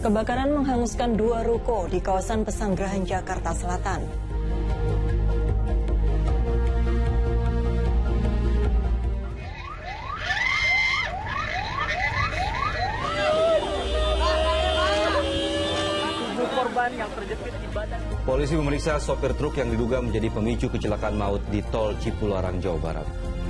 Kebakaran menghanguskan 2 ruko di kawasan Pesanggerahan, Jakarta Selatan. Korban yang terjepit di badan. Polisi memeriksa sopir truk yang diduga menjadi pemicu kecelakaan maut di Tol Cipularang, Jawa Barat.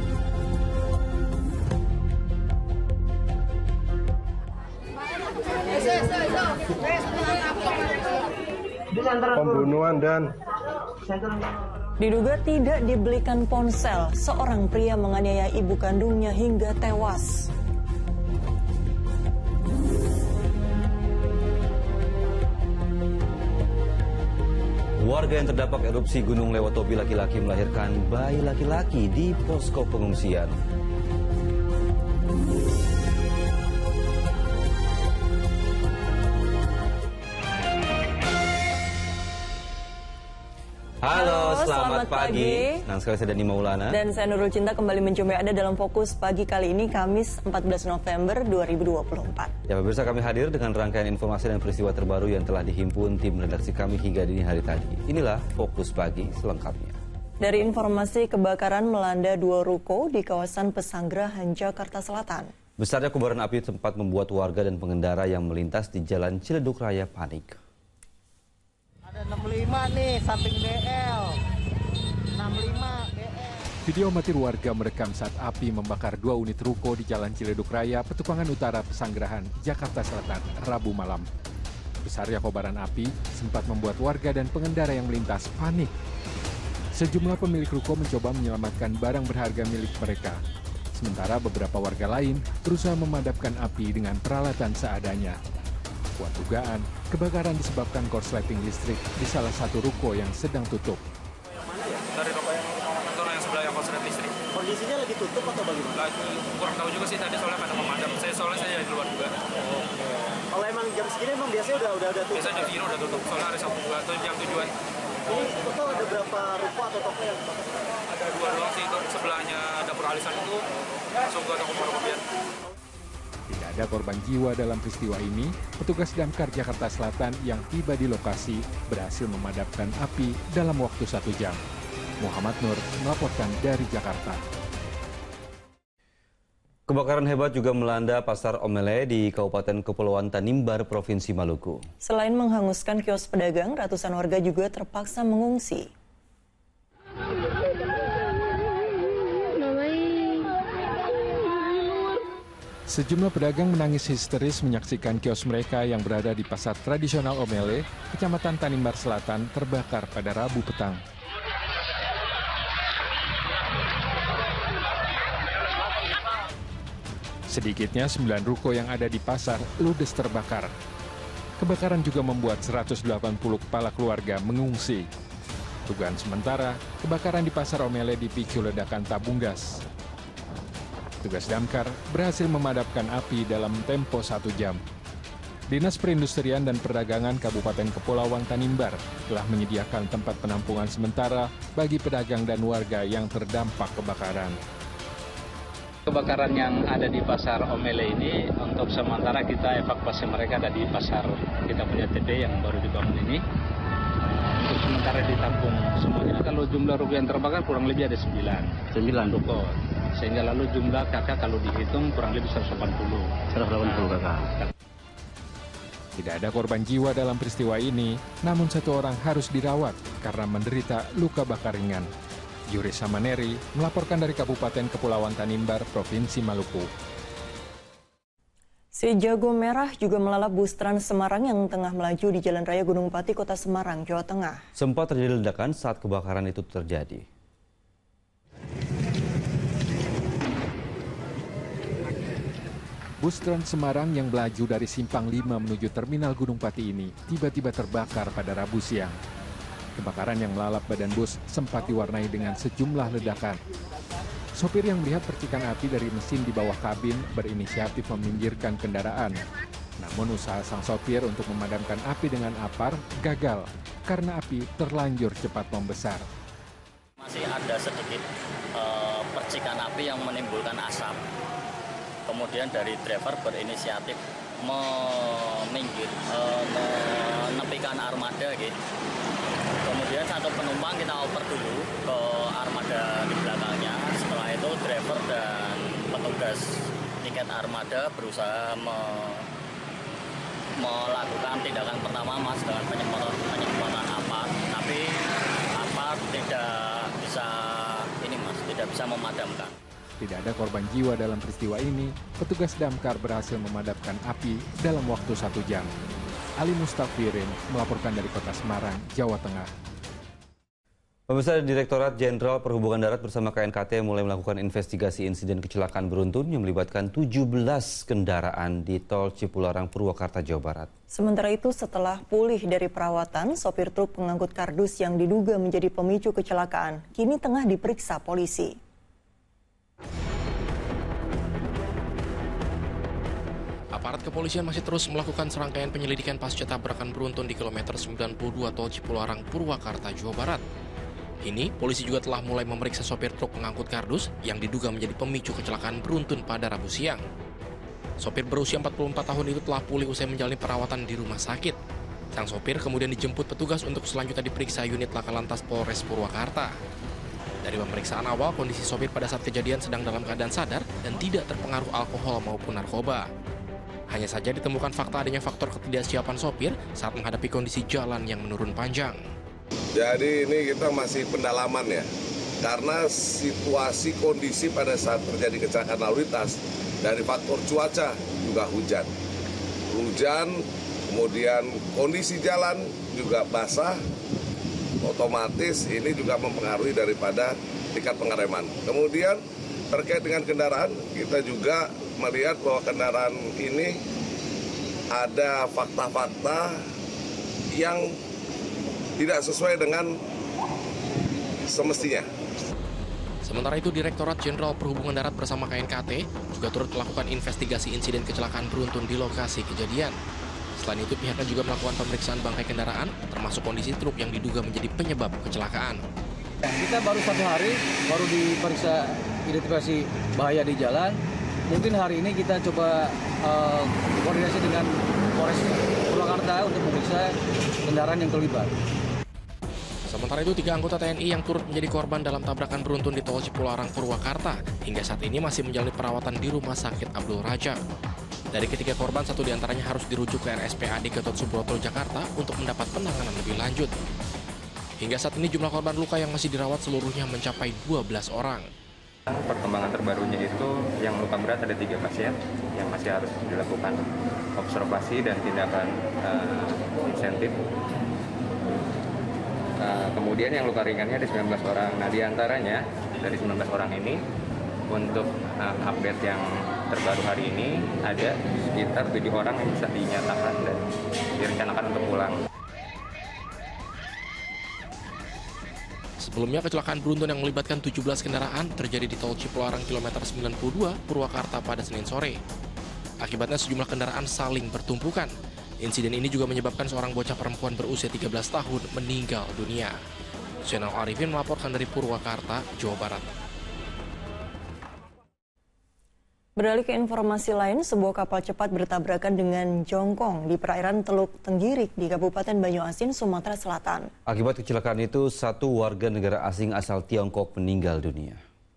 Pembunuhan dan Diduga tidak dibelikan ponsel, seorang pria menganiaya ibu kandungnya hingga tewas. Warga yang terdampak erupsi Gunung Lewatobi laki-laki melahirkan bayi laki-laki di posko pengungsian. Halo, selamat pagi. Senang sekali saya Dani Maulana. Dan saya Nurul Cinta kembali menjumpai Anda dalam Fokus Pagi kali ini, Kamis 14 November 2024. Ya pemirsa, kami hadir dengan rangkaian informasi dan peristiwa terbaru yang telah dihimpun tim redaksi kami hingga dini hari tadi. Inilah Fokus Pagi selengkapnya. Dari informasi kebakaran melanda 2 ruko di kawasan Pesanggerahan, Jakarta Selatan. Besarnya kobaran api sempat membuat warga dan pengendara yang melintas di Jalan Ciledug Raya panik. Ada 65 nih, samping BL. 65 BL. Video amatir warga merekam saat api membakar 2 unit ruko di Jalan Ciledug Raya, Petukangan Utara, Pesanggerahan, Jakarta Selatan, Rabu malam. Besarnya kobaran api sempat membuat warga dan pengendara yang melintas panik. Sejumlah pemilik ruko mencoba menyelamatkan barang berharga milik mereka. Sementara beberapa warga lain berusaha memadamkan api dengan peralatan seadanya. Kuat dugaan, kebakaran disebabkan korsleting listrik di salah satu ruko yang sedang tutup. Yang mana ya? Dari ruko yang kantor yang sebelah yang korslet listrik. Kondisinya lagi tutup atau bagaimana? Kurang tahu juga sih, tadi soalnya pada memadam. Soalnya di luar juga. Kalau emang jam segini emang biasanya udah tutup. Biasanya jam segini udah tutup. Soalnya hari Sabtu juga atau jam 7-an. Ini total ada berapa ruko atau toko yang dibakar? Ada 2 doang sih, itu sebelahnya dapur alisan itu langsung ke toko fotokopian. Tidak ada korban jiwa dalam peristiwa ini. Petugas damkar Jakarta Selatan yang tiba di lokasi berhasil memadamkan api dalam waktu 1 jam. Muhammad Nur melaporkan dari Jakarta. Kebakaran hebat juga melanda Pasar Omele di Kabupaten Kepulauan Tanimbar, Provinsi Maluku. Selain menghanguskan kios pedagang, ratusan warga juga terpaksa mengungsi. Sejumlah pedagang menangis histeris menyaksikan kios mereka yang berada di pasar tradisional Omele, Kecamatan Tanimbar Selatan, terbakar pada Rabu petang. Sedikitnya 9 ruko yang ada di pasar ludes terbakar. Kebakaran juga membuat 180 kepala keluarga mengungsi. Dugaan sementara, kebakaran di pasar Omele dipicu ledakan tabung gas. Tugas damkar berhasil memadamkan api dalam tempo 1 jam. Dinas Perindustrian dan Perdagangan Kabupaten Kepulauan Tanimbar telah menyediakan tempat penampungan sementara bagi pedagang dan warga yang terdampak kebakaran. Kebakaran yang ada di Pasar Omele ini, untuk sementara kita evakuasi mereka ada di pasar kita punya TP yang baru dibangun ini. Untuk sementara ditampung semuanya. Kalau jumlah ruko yang terbakar kurang lebih ada 9 ruko. Sehingga lalu jumlah kakak kalau dihitung kurang lebih 180. 180 kakak. Tidak ada korban jiwa dalam peristiwa ini, namun 1 orang harus dirawat karena menderita luka bakar ringan. Yuri Samaneri melaporkan dari Kabupaten Kepulauan Tanimbar, Provinsi Maluku. Si jago merah juga melalap bus Trans Semarang yang tengah melaju di Jalan Raya Gunung Pati, Kota Semarang, Jawa Tengah. Sempat terjadi ledakan saat kebakaran itu terjadi. Bus Trans Semarang yang melaju dari Simpang 5 menuju Terminal Gunung Pati ini tiba-tiba terbakar pada Rabu siang. Kebakaran yang melalap badan bus sempat diwarnai dengan sejumlah ledakan. Sopir yang melihat percikan api dari mesin di bawah kabin berinisiatif meminggirkan kendaraan. Namun usaha sang sopir untuk memadamkan api dengan apar gagal karena api terlanjur cepat membesar. Masih ada sedikit percikan api yang menimbulkan asap. Kemudian dari driver berinisiatif menepikan armada gitu. Kemudian satu penumpang kita oper dulu ke armada di belakangnya. Setelah itu driver dan petugas tiket armada berusaha melakukan tindakan pertama dengan penyemprotan apar, tapi apar tidak bisa memadamkan. Tidak ada korban jiwa dalam peristiwa ini. Petugas damkar berhasil memadamkan api dalam waktu 1 jam. Ali Mustafirin melaporkan dari Kota Semarang, Jawa Tengah. Pemirsa, Direktorat Jenderal Perhubungan Darat bersama KNKT mulai melakukan investigasi insiden kecelakaan beruntun yang melibatkan 17 kendaraan di Tol Cipularang, Purwakarta, Jawa Barat. Sementara itu, setelah pulih dari perawatan, sopir truk pengangkut kardus yang diduga menjadi pemicu kecelakaan kini tengah diperiksa polisi. Aparat kepolisian masih terus melakukan serangkaian penyelidikan pasca tabrakan beruntun di kilometer 92 Tol Cipularang, Purwakarta, Jawa Barat. Kini, polisi juga telah mulai memeriksa sopir truk pengangkut kardus yang diduga menjadi pemicu kecelakaan beruntun pada Rabu siang. Sopir berusia 44 tahun itu telah pulih usai menjalani perawatan di rumah sakit. Sang sopir kemudian dijemput petugas untuk selanjutnya diperiksa unit Laka Lantas Polres Purwakarta. Dari pemeriksaan awal, kondisi sopir pada saat kejadian sedang dalam keadaan sadar dan tidak terpengaruh alkohol maupun narkoba. Hanya saja ditemukan fakta adanya faktor ketidaksiapan sopir saat menghadapi kondisi jalan yang menurun panjang. Jadi ini kita masih pendalaman ya, karena situasi kondisi pada saat terjadi kecelakaan lalu lintas dari faktor cuaca juga hujan, kemudian kondisi jalan juga basah, otomatis ini juga mempengaruhi daripada tingkat pengereman. Kemudian terkait dengan kendaraan, kita juga melihat bahwa kendaraan ini ada fakta-fakta yang tidak sesuai dengan semestinya. Sementara itu, Direktorat Jenderal Perhubungan Darat bersama KNKT juga turut melakukan investigasi insiden kecelakaan beruntun di lokasi kejadian. Selain itu, pihaknya juga melakukan pemeriksaan bangkai kendaraan, termasuk kondisi truk yang diduga menjadi penyebab kecelakaan. Kita baru 1 hari, baru diperiksa identifikasi bahaya di jalan. Mungkin hari ini kita coba koordinasi dengan Polres Purwakarta untuk memeriksa kendaraan yang terlibat. Sementara itu, 3 anggota TNI yang turut menjadi korban dalam tabrakan beruntun di Tol Cipularang, Purwakarta, hingga saat ini masih menjalani perawatan di Rumah Sakit Abdul Rajak. Dari ketiga korban, 1 diantaranya harus dirujuk ke RSPAD Gatot Subroto, Jakarta untuk mendapat penanganan lebih lanjut. Hingga saat ini jumlah korban luka yang masih dirawat seluruhnya mencapai 12 orang. Perkembangan terbarunya itu yang luka berat ada 3 pasien yang masih harus dilakukan observasi dan tindakan insentif. Kemudian yang luka ringannya ada 19 orang. Nah, diantaranya dari 19 orang ini untuk update yang terbaru hari ini ada sekitar 7 orang yang bisa dinyatakan dan direncanakan untuk pulang. Sebelumnya, kecelakaan beruntun yang melibatkan 17 kendaraan terjadi di Tol Cipularang kilometer 92 Purwakarta pada Senin sore. Akibatnya sejumlah kendaraan saling bertumpukan. Insiden ini juga menyebabkan seorang bocah perempuan berusia 13 tahun meninggal dunia. Zainal Arifin melaporkan dari Purwakarta, Jawa Barat. Beralih ke informasi lain, sebuah kapal cepat bertabrakan dengan jongkong di perairan Teluk Tenggirik di Kabupaten Banyuasin, Sumatera Selatan. Akibat kecelakaan itu, 1 warga negara asing asal Tiongkok meninggal dunia.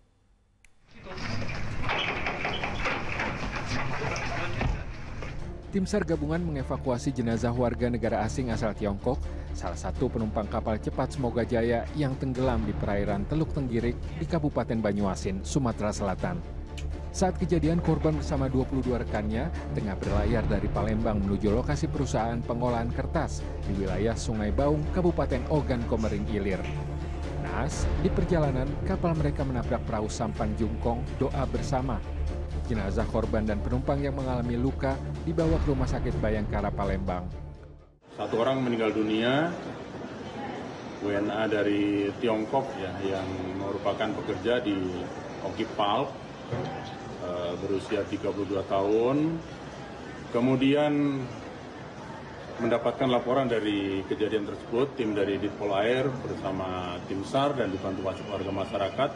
Tim SAR gabungan mengevakuasi jenazah warga negara asing asal Tiongkok, salah satu penumpang kapal cepat Semoga Jaya yang tenggelam di perairan Teluk Tenggirik di Kabupaten Banyuasin, Sumatera Selatan. Saat kejadian, korban bersama 22 rekannya tengah berlayar dari Palembang menuju lokasi perusahaan pengolahan kertas di wilayah Sungai Baung, Kabupaten Ogan Komering Ilir. Naas, di perjalanan, kapal mereka menabrak perahu sampan jungkong Doa Bersama. Jenazah korban dan penumpang yang mengalami luka dibawa ke Rumah Sakit Bayangkara Palembang. 1 orang meninggal dunia, WNA dari Tiongkok ya, yang merupakan pekerja di Oki Pulp, berusia 32 tahun. Kemudian mendapatkan laporan dari kejadian tersebut, tim dari Ditpol Air bersama tim SAR dan dibantu warga masyarakat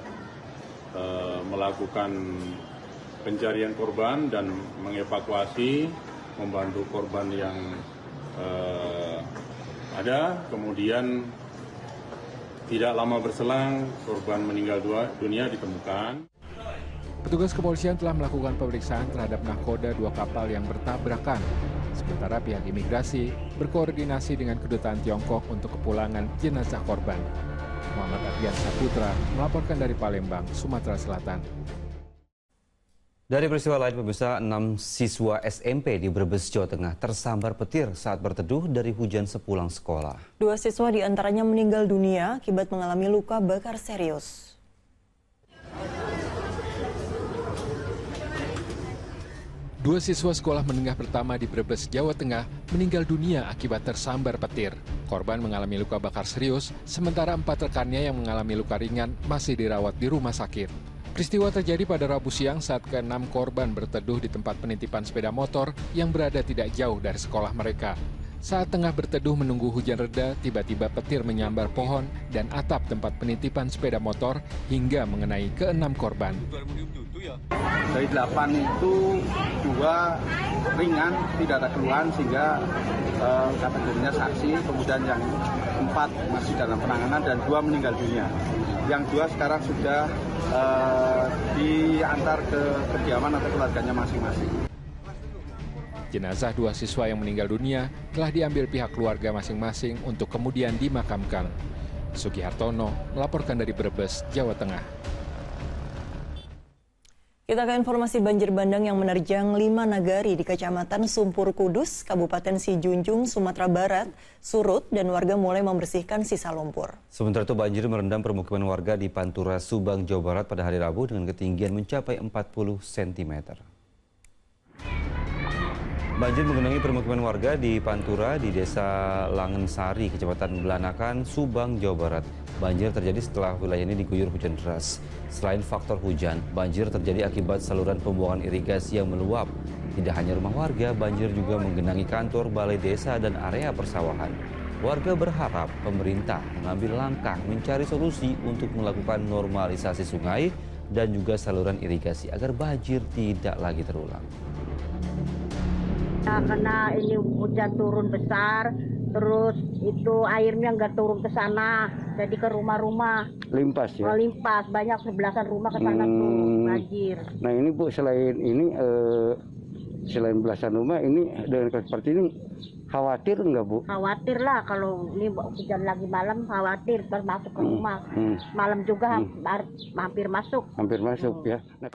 melakukan pencarian korban dan mengevakuasi membantu korban yang ada. Kemudian tidak lama berselang korban meninggal dunia ditemukan. Petugas kepolisian telah melakukan pemeriksaan terhadap nahkoda 2 kapal yang bertabrakan. Sementara pihak imigrasi berkoordinasi dengan kedutaan Tiongkok untuk kepulangan jenazah korban. Muhammad Ardian Saputra melaporkan dari Palembang, Sumatera Selatan. Dari peristiwa lain, pemirsa, 6 siswa SMP di Brebes, Jawa Tengah tersambar petir saat berteduh dari hujan sepulang sekolah. 2 siswa diantaranya meninggal dunia akibat mengalami luka bakar serius. Dua siswa sekolah menengah pertama di Brebes, Jawa Tengah meninggal dunia akibat tersambar petir. Korban mengalami luka bakar serius, sementara 4 rekannya yang mengalami luka ringan masih dirawat di rumah sakit. Peristiwa terjadi pada Rabu siang saat ke-6 korban berteduh di tempat penitipan sepeda motor yang berada tidak jauh dari sekolah mereka. Saat tengah berteduh menunggu hujan reda, tiba-tiba petir menyambar pohon dan atap tempat penitipan sepeda motor hingga mengenai ke-6 korban. Dari 8 itu 2 ringan, tidak ada keluhan sehingga kategorinya saksi, kemudian yang 4 masih dalam penanganan dan 2 meninggal dunia. Yang 2 sekarang sudah diantar ke kediaman atau keluarganya masing-masing. Jenazah 2 siswa yang meninggal dunia telah diambil pihak keluarga masing-masing untuk kemudian dimakamkan. Sugi Hartono melaporkan dari Brebes, Jawa Tengah. Kita ke informasi banjir bandang yang menerjang 5 nagari di Kecamatan Sumpur Kudus, Kabupaten Sijunjung, Sumatera Barat, surut dan warga mulai membersihkan sisa lumpur. Sementara itu banjir merendam permukiman warga di Pantura, Subang, Jawa Barat pada hari Rabu dengan ketinggian mencapai 40 cm. Banjir menggenangi permukiman warga di Pantura di Desa Langensari, Kecamatan Belanakan, Subang, Jawa Barat. Banjir terjadi setelah wilayah ini diguyur hujan deras. Selain faktor hujan, banjir terjadi akibat saluran pembuangan irigasi yang meluap. Tidak hanya rumah warga, banjir juga menggenangi kantor, balai desa, dan area persawahan. Warga berharap pemerintah mengambil langkah mencari solusi untuk melakukan normalisasi sungai dan juga saluran irigasi agar banjir tidak lagi terulang. Karena ini hujan turun besar, terus itu airnya nggak turun ke sana, jadi ke rumah-rumah. Limpas ya? Limpas, banyak 11-an rumah ke sana tuh banjir. Nah ini Bu, selain ini, selain belasan rumah ini dengan seperti ini, khawatir nggak Bu? Khawatir lah, kalau ini hujan lagi malam khawatir, pas masuk ke rumah. Malam juga hampir masuk. Hampir masuk ya. Nah.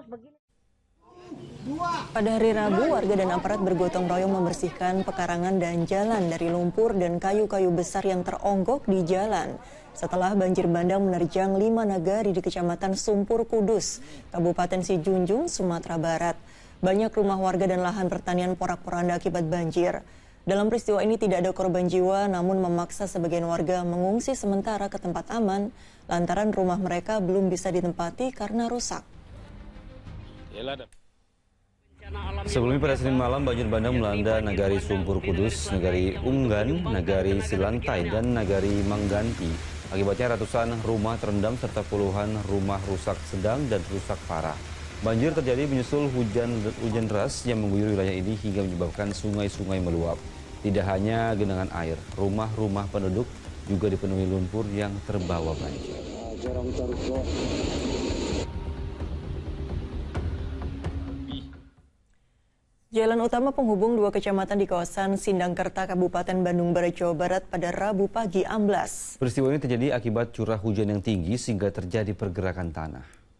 Pada hari Rabu, warga dan aparat bergotong royong membersihkan pekarangan dan jalan dari lumpur dan kayu-kayu besar yang teronggok di jalan. Setelah banjir bandang menerjang 5 nagari di Kecamatan Sumpur Kudus, Kabupaten Sijunjung, Sumatera Barat. Banyak rumah warga dan lahan pertanian porak-poranda akibat banjir. Dalam peristiwa ini tidak ada korban jiwa, namun memaksa sebagian warga mengungsi sementara ke tempat aman lantaran rumah mereka belum bisa ditempati karena rusak. Sebelumnya pada Senin malam, banjir bandang melanda Nagari Sumpur Kudus, Nagari Unggan, Nagari Silantai, dan Nagari Mangganti. Akibatnya ratusan rumah terendam serta puluhan rumah rusak sedang dan rusak parah. Banjir terjadi menyusul hujan deras yang mengguyur wilayah ini hingga menyebabkan sungai-sungai meluap. Tidak hanya genangan air, rumah-rumah penduduk juga dipenuhi lumpur yang terbawa banjir. Jalan utama penghubung 2 kecamatan di kawasan Sindangkerta, Kabupaten Bandung Barat, Jawa Barat pada Rabu pagi amblas. Peristiwa ini terjadi akibat curah hujan yang tinggi sehingga terjadi pergerakan tanah.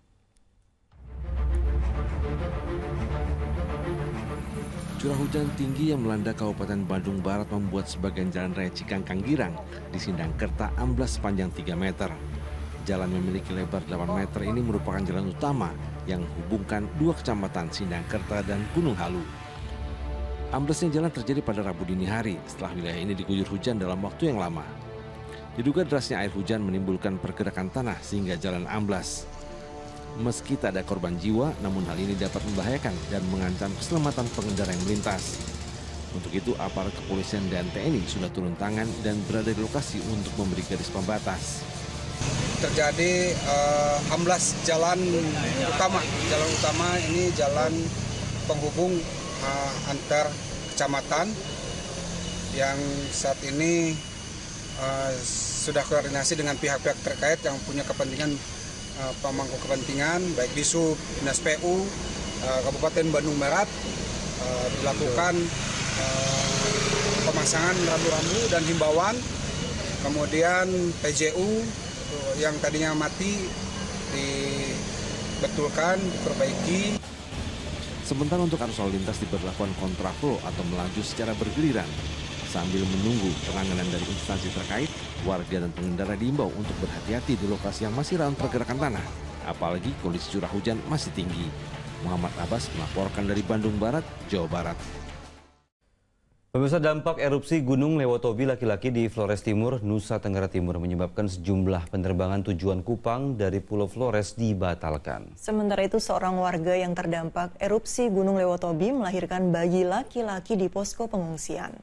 Curah hujan tinggi yang melanda Kabupaten Bandung Barat membuat sebagian jalan raya Cikangkang-Girang di Sindangkerta amblas sepanjang 3 meter. Jalan memiliki lebar 8 meter ini merupakan jalan utama yang menghubungkan 2 kecamatan Sindangkerta dan Gunung Halu. Amblesnya jalan terjadi pada Rabu dini hari setelah wilayah ini diguyur hujan dalam waktu yang lama. Diduga derasnya air hujan menimbulkan pergerakan tanah sehingga jalan amblas. Meski tak ada korban jiwa, namun hal ini dapat membahayakan dan mengancam keselamatan pengendara yang melintas. Untuk itu, aparat kepolisian dan TNI sudah turun tangan dan berada di lokasi untuk memberi garis pembatas. Terjadi amblas jalan utama. Jalan utama ini jalan penghubung antar kecamatan yang saat ini sudah koordinasi dengan pihak-pihak terkait yang punya kepentingan, pemangku kepentingan, baik Disub, Dinas PU, Kabupaten Bandung Barat, dilakukan pemasangan rambu-rambu dan himbauan, kemudian PJU yang tadinya mati dibetulkan, diperbaiki. Sementara untuk arus lalu lintas diberlakukan kontraflow atau melaju secara bergiliran. Sambil menunggu penanganan dari instansi terkait, warga dan pengendara diimbau untuk berhati-hati di lokasi yang masih rawan pergerakan tanah. Apalagi kondisi curah hujan masih tinggi. Muhammad Abbas melaporkan dari Bandung Barat, Jawa Barat. Pemirsa, dampak erupsi Gunung Lewotobi laki-laki di Flores Timur, Nusa Tenggara Timur menyebabkan sejumlah penerbangan tujuan Kupang dari Pulau Flores dibatalkan. Sementara itu, seorang warga yang terdampak erupsi Gunung Lewotobi melahirkan bayi laki-laki di posko pengungsian.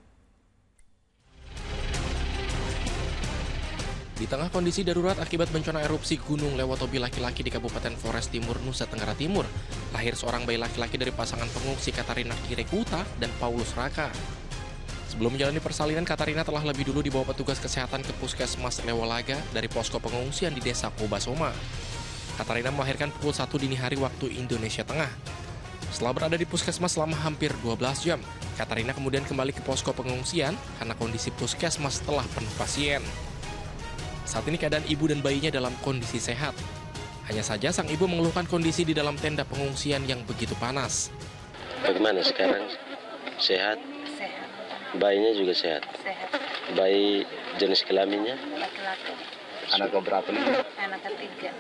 Di tengah kondisi darurat akibat bencana erupsi Gunung Lewotobi laki-laki di Kabupaten Flores Timur, Nusa Tenggara Timur, lahir seorang bayi laki-laki dari pasangan pengungsi Katarina Kirekuta dan Paulus Raka. Sebelum menjalani persalinan, Katarina telah lebih dulu dibawa petugas kesehatan ke Puskesmas Lewolaga dari posko pengungsian di Desa Kobasoma. Katarina melahirkan pukul 1 dini hari waktu Indonesia Tengah. Setelah berada di puskesmas selama hampir 12 jam, Katarina kemudian kembali ke posko pengungsian karena kondisi puskesmas telah penuh pasien. Saat ini keadaan ibu dan bayinya dalam kondisi sehat. Hanya saja sang ibu mengeluhkan kondisi di dalam tenda pengungsian yang begitu panas. Bagaimana sekarang? Sehat? Sehat. Bayinya juga sehat? Sehat. Bayi jenis kelaminnya? Laki-laki. Anak keberapa nih? Anak ketiga.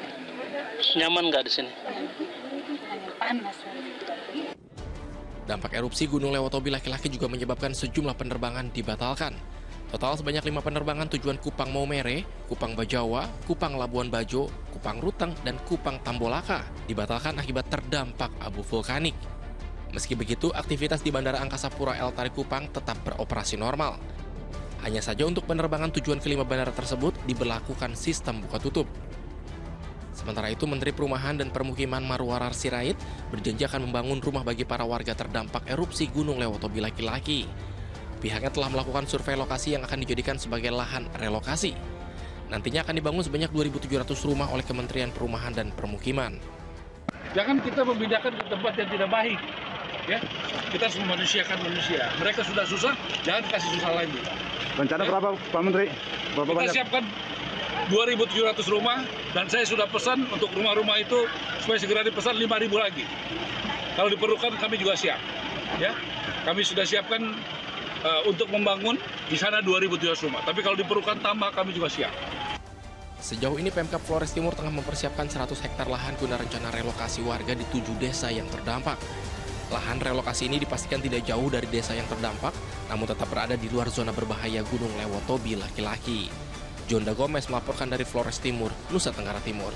Nyaman nggak di sini? Hanya panas. Dampak erupsi Gunung Lewotobi laki-laki juga menyebabkan sejumlah penerbangan dibatalkan. Total sebanyak 5 penerbangan tujuan Kupang Maumere, Kupang Bajawa, Kupang Labuan Bajo, Kupang Ruteng, dan Kupang Tambolaka dibatalkan akibat terdampak abu vulkanik. Meski begitu, aktivitas di Bandara Angkasa Pura El Tari Kupang tetap beroperasi normal. Hanya saja untuk penerbangan tujuan ke 5 bandara tersebut diberlakukan sistem buka tutup. Sementara itu, Menteri Perumahan dan Permukiman Marwarar Sirait berjanji akan membangun rumah bagi para warga terdampak erupsi Gunung Lewotobi laki-laki. Pihaknya telah melakukan survei lokasi yang akan dijadikan sebagai lahan relokasi. Nantinya akan dibangun sebanyak 2.700 rumah oleh Kementerian Perumahan dan Permukiman. Jangan kita memindahkan ke tempat yang tidak baik. Ya, kita harus memanusiakan manusia. Mereka sudah susah, jangan kasih susah lagi. Rencana berapa, Pak Menteri? Berapa kita banyak? Siapkan 2.700 rumah, dan saya sudah pesan untuk rumah-rumah itu supaya segera dipesan 5.000 lagi. Kalau diperlukan kami juga siap. Ya, kami sudah siapkan untuk membangun di sana 2.700 rumah. Tapi kalau diperlukan tambah, kami juga siap. Sejauh ini Pemkab Flores Timur tengah mempersiapkan 100 hektar lahan guna rencana relokasi warga di 7 desa yang terdampak. Lahan relokasi ini dipastikan tidak jauh dari desa yang terdampak, namun tetap berada di luar zona berbahaya Gunung Lewotobi laki-laki. Jonda Gomez melaporkan dari Flores Timur, Nusa Tenggara Timur.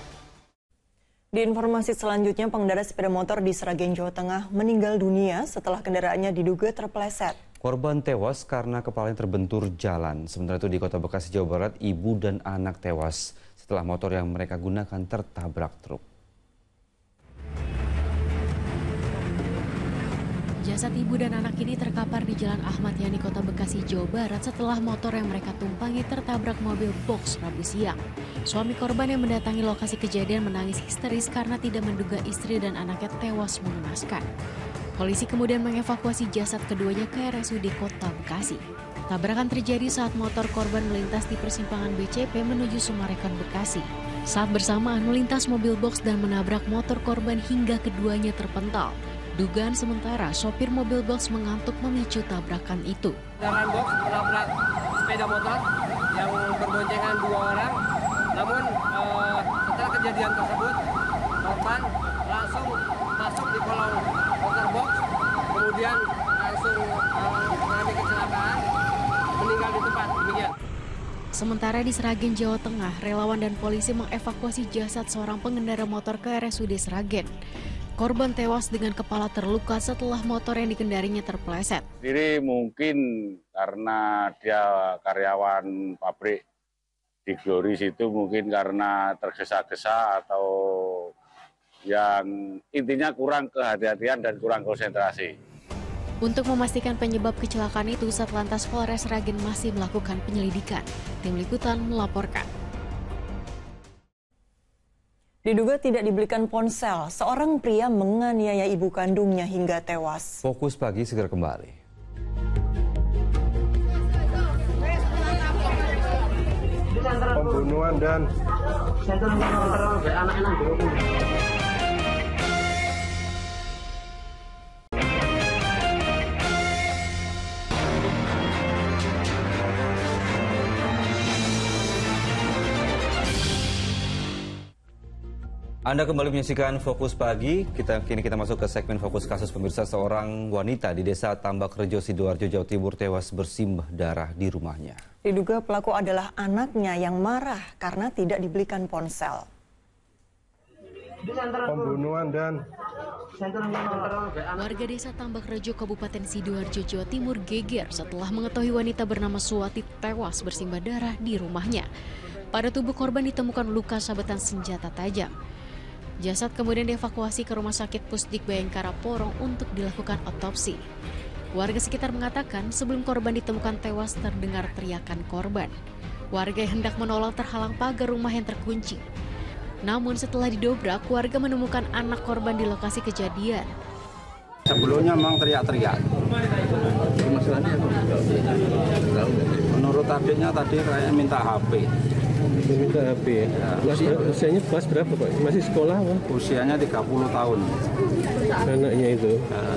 Di informasi selanjutnya, pengendara sepeda motor di Sragen, Jawa Tengah meninggal dunia setelah kendaraannya diduga terpeleset. Korban tewas karena kepalanya terbentur jalan. Sementara itu di Kota Bekasi, Jawa Barat, ibu dan anak tewas setelah motor yang mereka gunakan tertabrak truk. Jasad ibu dan anak ini terkapar di Jalan Ahmad Yani, Kota Bekasi, Jawa Barat setelah motor yang mereka tumpangi tertabrak mobil box Rabu siang. Suami korban yang mendatangi lokasi kejadian menangis histeris karena tidak menduga istri dan anaknya tewas mengenaskan. Polisi kemudian mengevakuasi jasad keduanya ke RSUD Kota Bekasi. Tabrakan terjadi saat motor korban melintas di persimpangan BCP menuju Sumarekon, Bekasi. Saat bersamaan melintas mobil box dan menabrak motor korban hingga keduanya terpental. Dugaan sementara, sopir mobil box mengantuk memicu tabrakan itu. Kendaraan box menabrak sepeda motor yang berboncengan 2 orang. Namun setelah kejadian tersebut, korban langsung masuk di kolong motor box, kemudian langsung mengalami kecelakaan, meninggal di tempat. Demikian. Sementara di Sragen, Jawa Tengah, relawan dan polisi mengevakuasi jasad seorang pengendara motor ke RSUD Sragen. Korban tewas dengan kepala terluka setelah motor yang dikendarinya terpeleset. Jadi mungkin karena dia karyawan pabrik di Gloris itu mungkin karena tergesa-gesa atau yang intinya kurang kehati-hatian dan kurang konsentrasi. Untuk memastikan penyebab kecelakaan itu, Satlantas Polres Sragen masih melakukan penyelidikan. Tim Liputan melaporkan. Diduga tidak dibelikan ponsel, seorang pria menganiaya ibu kandungnya hingga tewas. Fokus Pagi segera kembali. Pembunuhan dan Anda kembali menyaksikan Fokus Pagi. Kini kita masuk ke segmen Fokus Kasus. Pemirsa, seorang wanita di Desa Tambakrejo, Sidoarjo, Jawa Timur tewas bersimbah darah di rumahnya. Diduga pelaku adalah anaknya yang marah karena tidak dibelikan ponsel. pembunuhan dan Warga Desa Tambakrejo, Kabupaten Sidoarjo, Jawa Timur geger setelah mengetahui wanita bernama Suwati tewas bersimbah darah di rumahnya. Pada tubuh korban ditemukan luka sabetan senjata tajam. Jasad kemudian dievakuasi ke Rumah Sakit Pusdik Bayangkara Porong untuk dilakukan otopsi. Warga sekitar mengatakan sebelum korban ditemukan tewas terdengar teriakan korban. Warga yang hendak menolong terhalang pagar rumah yang terkunci. Namun setelah didobrak, warga menemukan anak korban di lokasi kejadian. Sebelumnya memang teriak-teriak. Masalahnya menurut adiknya tadi kayak minta HP. Minta HP ya? Usianya kelas berapa Pak? Masih sekolah apa? Usianya 30 tahun. Anaknya itu?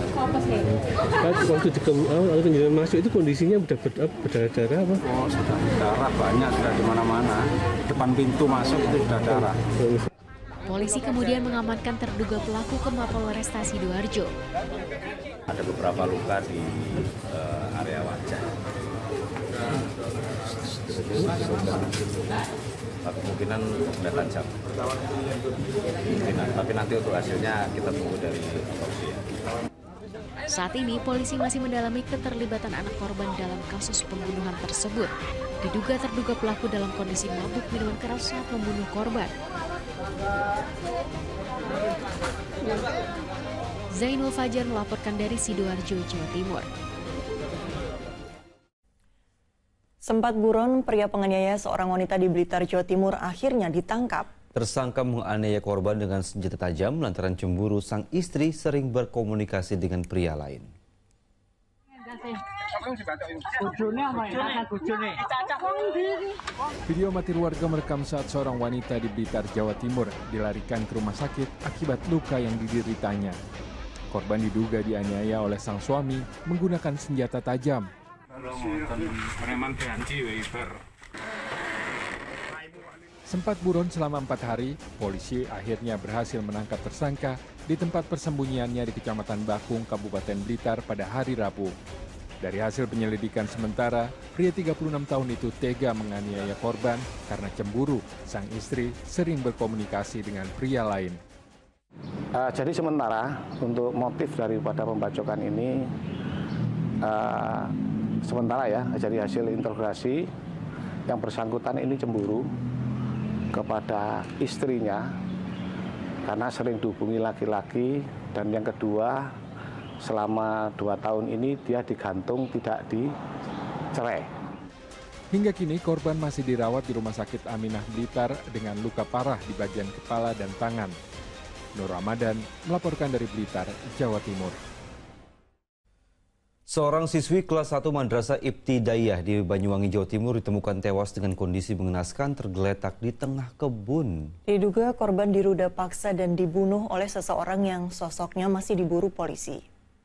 Waktu kendaraan masuk itu kondisinya udah berdarah-darah apa? Oh, sudah darah banyak, sudah di mana-mana. Depan pintu masuk itu sudah darah. Polisi kemudian mengamankan terduga pelaku ke Mapolresta Sidoarjo. Ada beberapa luka di area wajah. Kemungkinan benda tajam. Tapi nanti untuk hasilnya kita tunggu dari otopsi. Saat ini polisi masih mendalami keterlibatan anak korban dalam kasus pembunuhan tersebut. Diduga terduga pelaku dalam kondisi mabuk minuman keras saat membunuh korban. Zainul Fajar melaporkan dari Sidoarjo, Jawa Timur. Sempat buron, pria penganiaya seorang wanita di Blitar, Jawa Timur akhirnya ditangkap. Tersangka menganiaya korban dengan senjata tajam lantaran cemburu sang istri sering berkomunikasi dengan pria lain. Video amatir warga merekam saat seorang wanita di Blitar, Jawa Timur dilarikan ke rumah sakit akibat luka yang dideritanya. Korban diduga dianiaya oleh sang suami menggunakan senjata tajam. Sempat buron selama 4 hari, polisi akhirnya berhasil menangkap tersangka di tempat persembunyiannya di Kecamatan Bakung, Kabupaten Blitar pada hari Rabu. Dari hasil penyelidikan sementara, pria 36 tahun itu tega menganiaya korban karena cemburu sang istri sering berkomunikasi dengan pria lain. Jadi sementara untuk motif daripada pembacokan ini, sementara ya, jadi hasil interogasi yang bersangkutan ini cemburu kepada istrinya karena sering dihubungi laki-laki, dan yang kedua selama 2 tahun ini dia digantung tidak dicerai. Hingga kini korban masih dirawat di Rumah Sakit Aminah Blitar dengan luka parah di bagian kepala dan tangan. Nur Ramadan melaporkan dari Blitar, Jawa Timur. Seorang siswi kelas 1 Madrasah Ibtidaiyah di Banyuwangi, Jawa Timur ditemukan tewas dengan kondisi mengenaskan tergeletak di tengah kebun. Diduga korban diruda paksa dan dibunuh oleh seseorang yang sosoknya masih diburu polisi.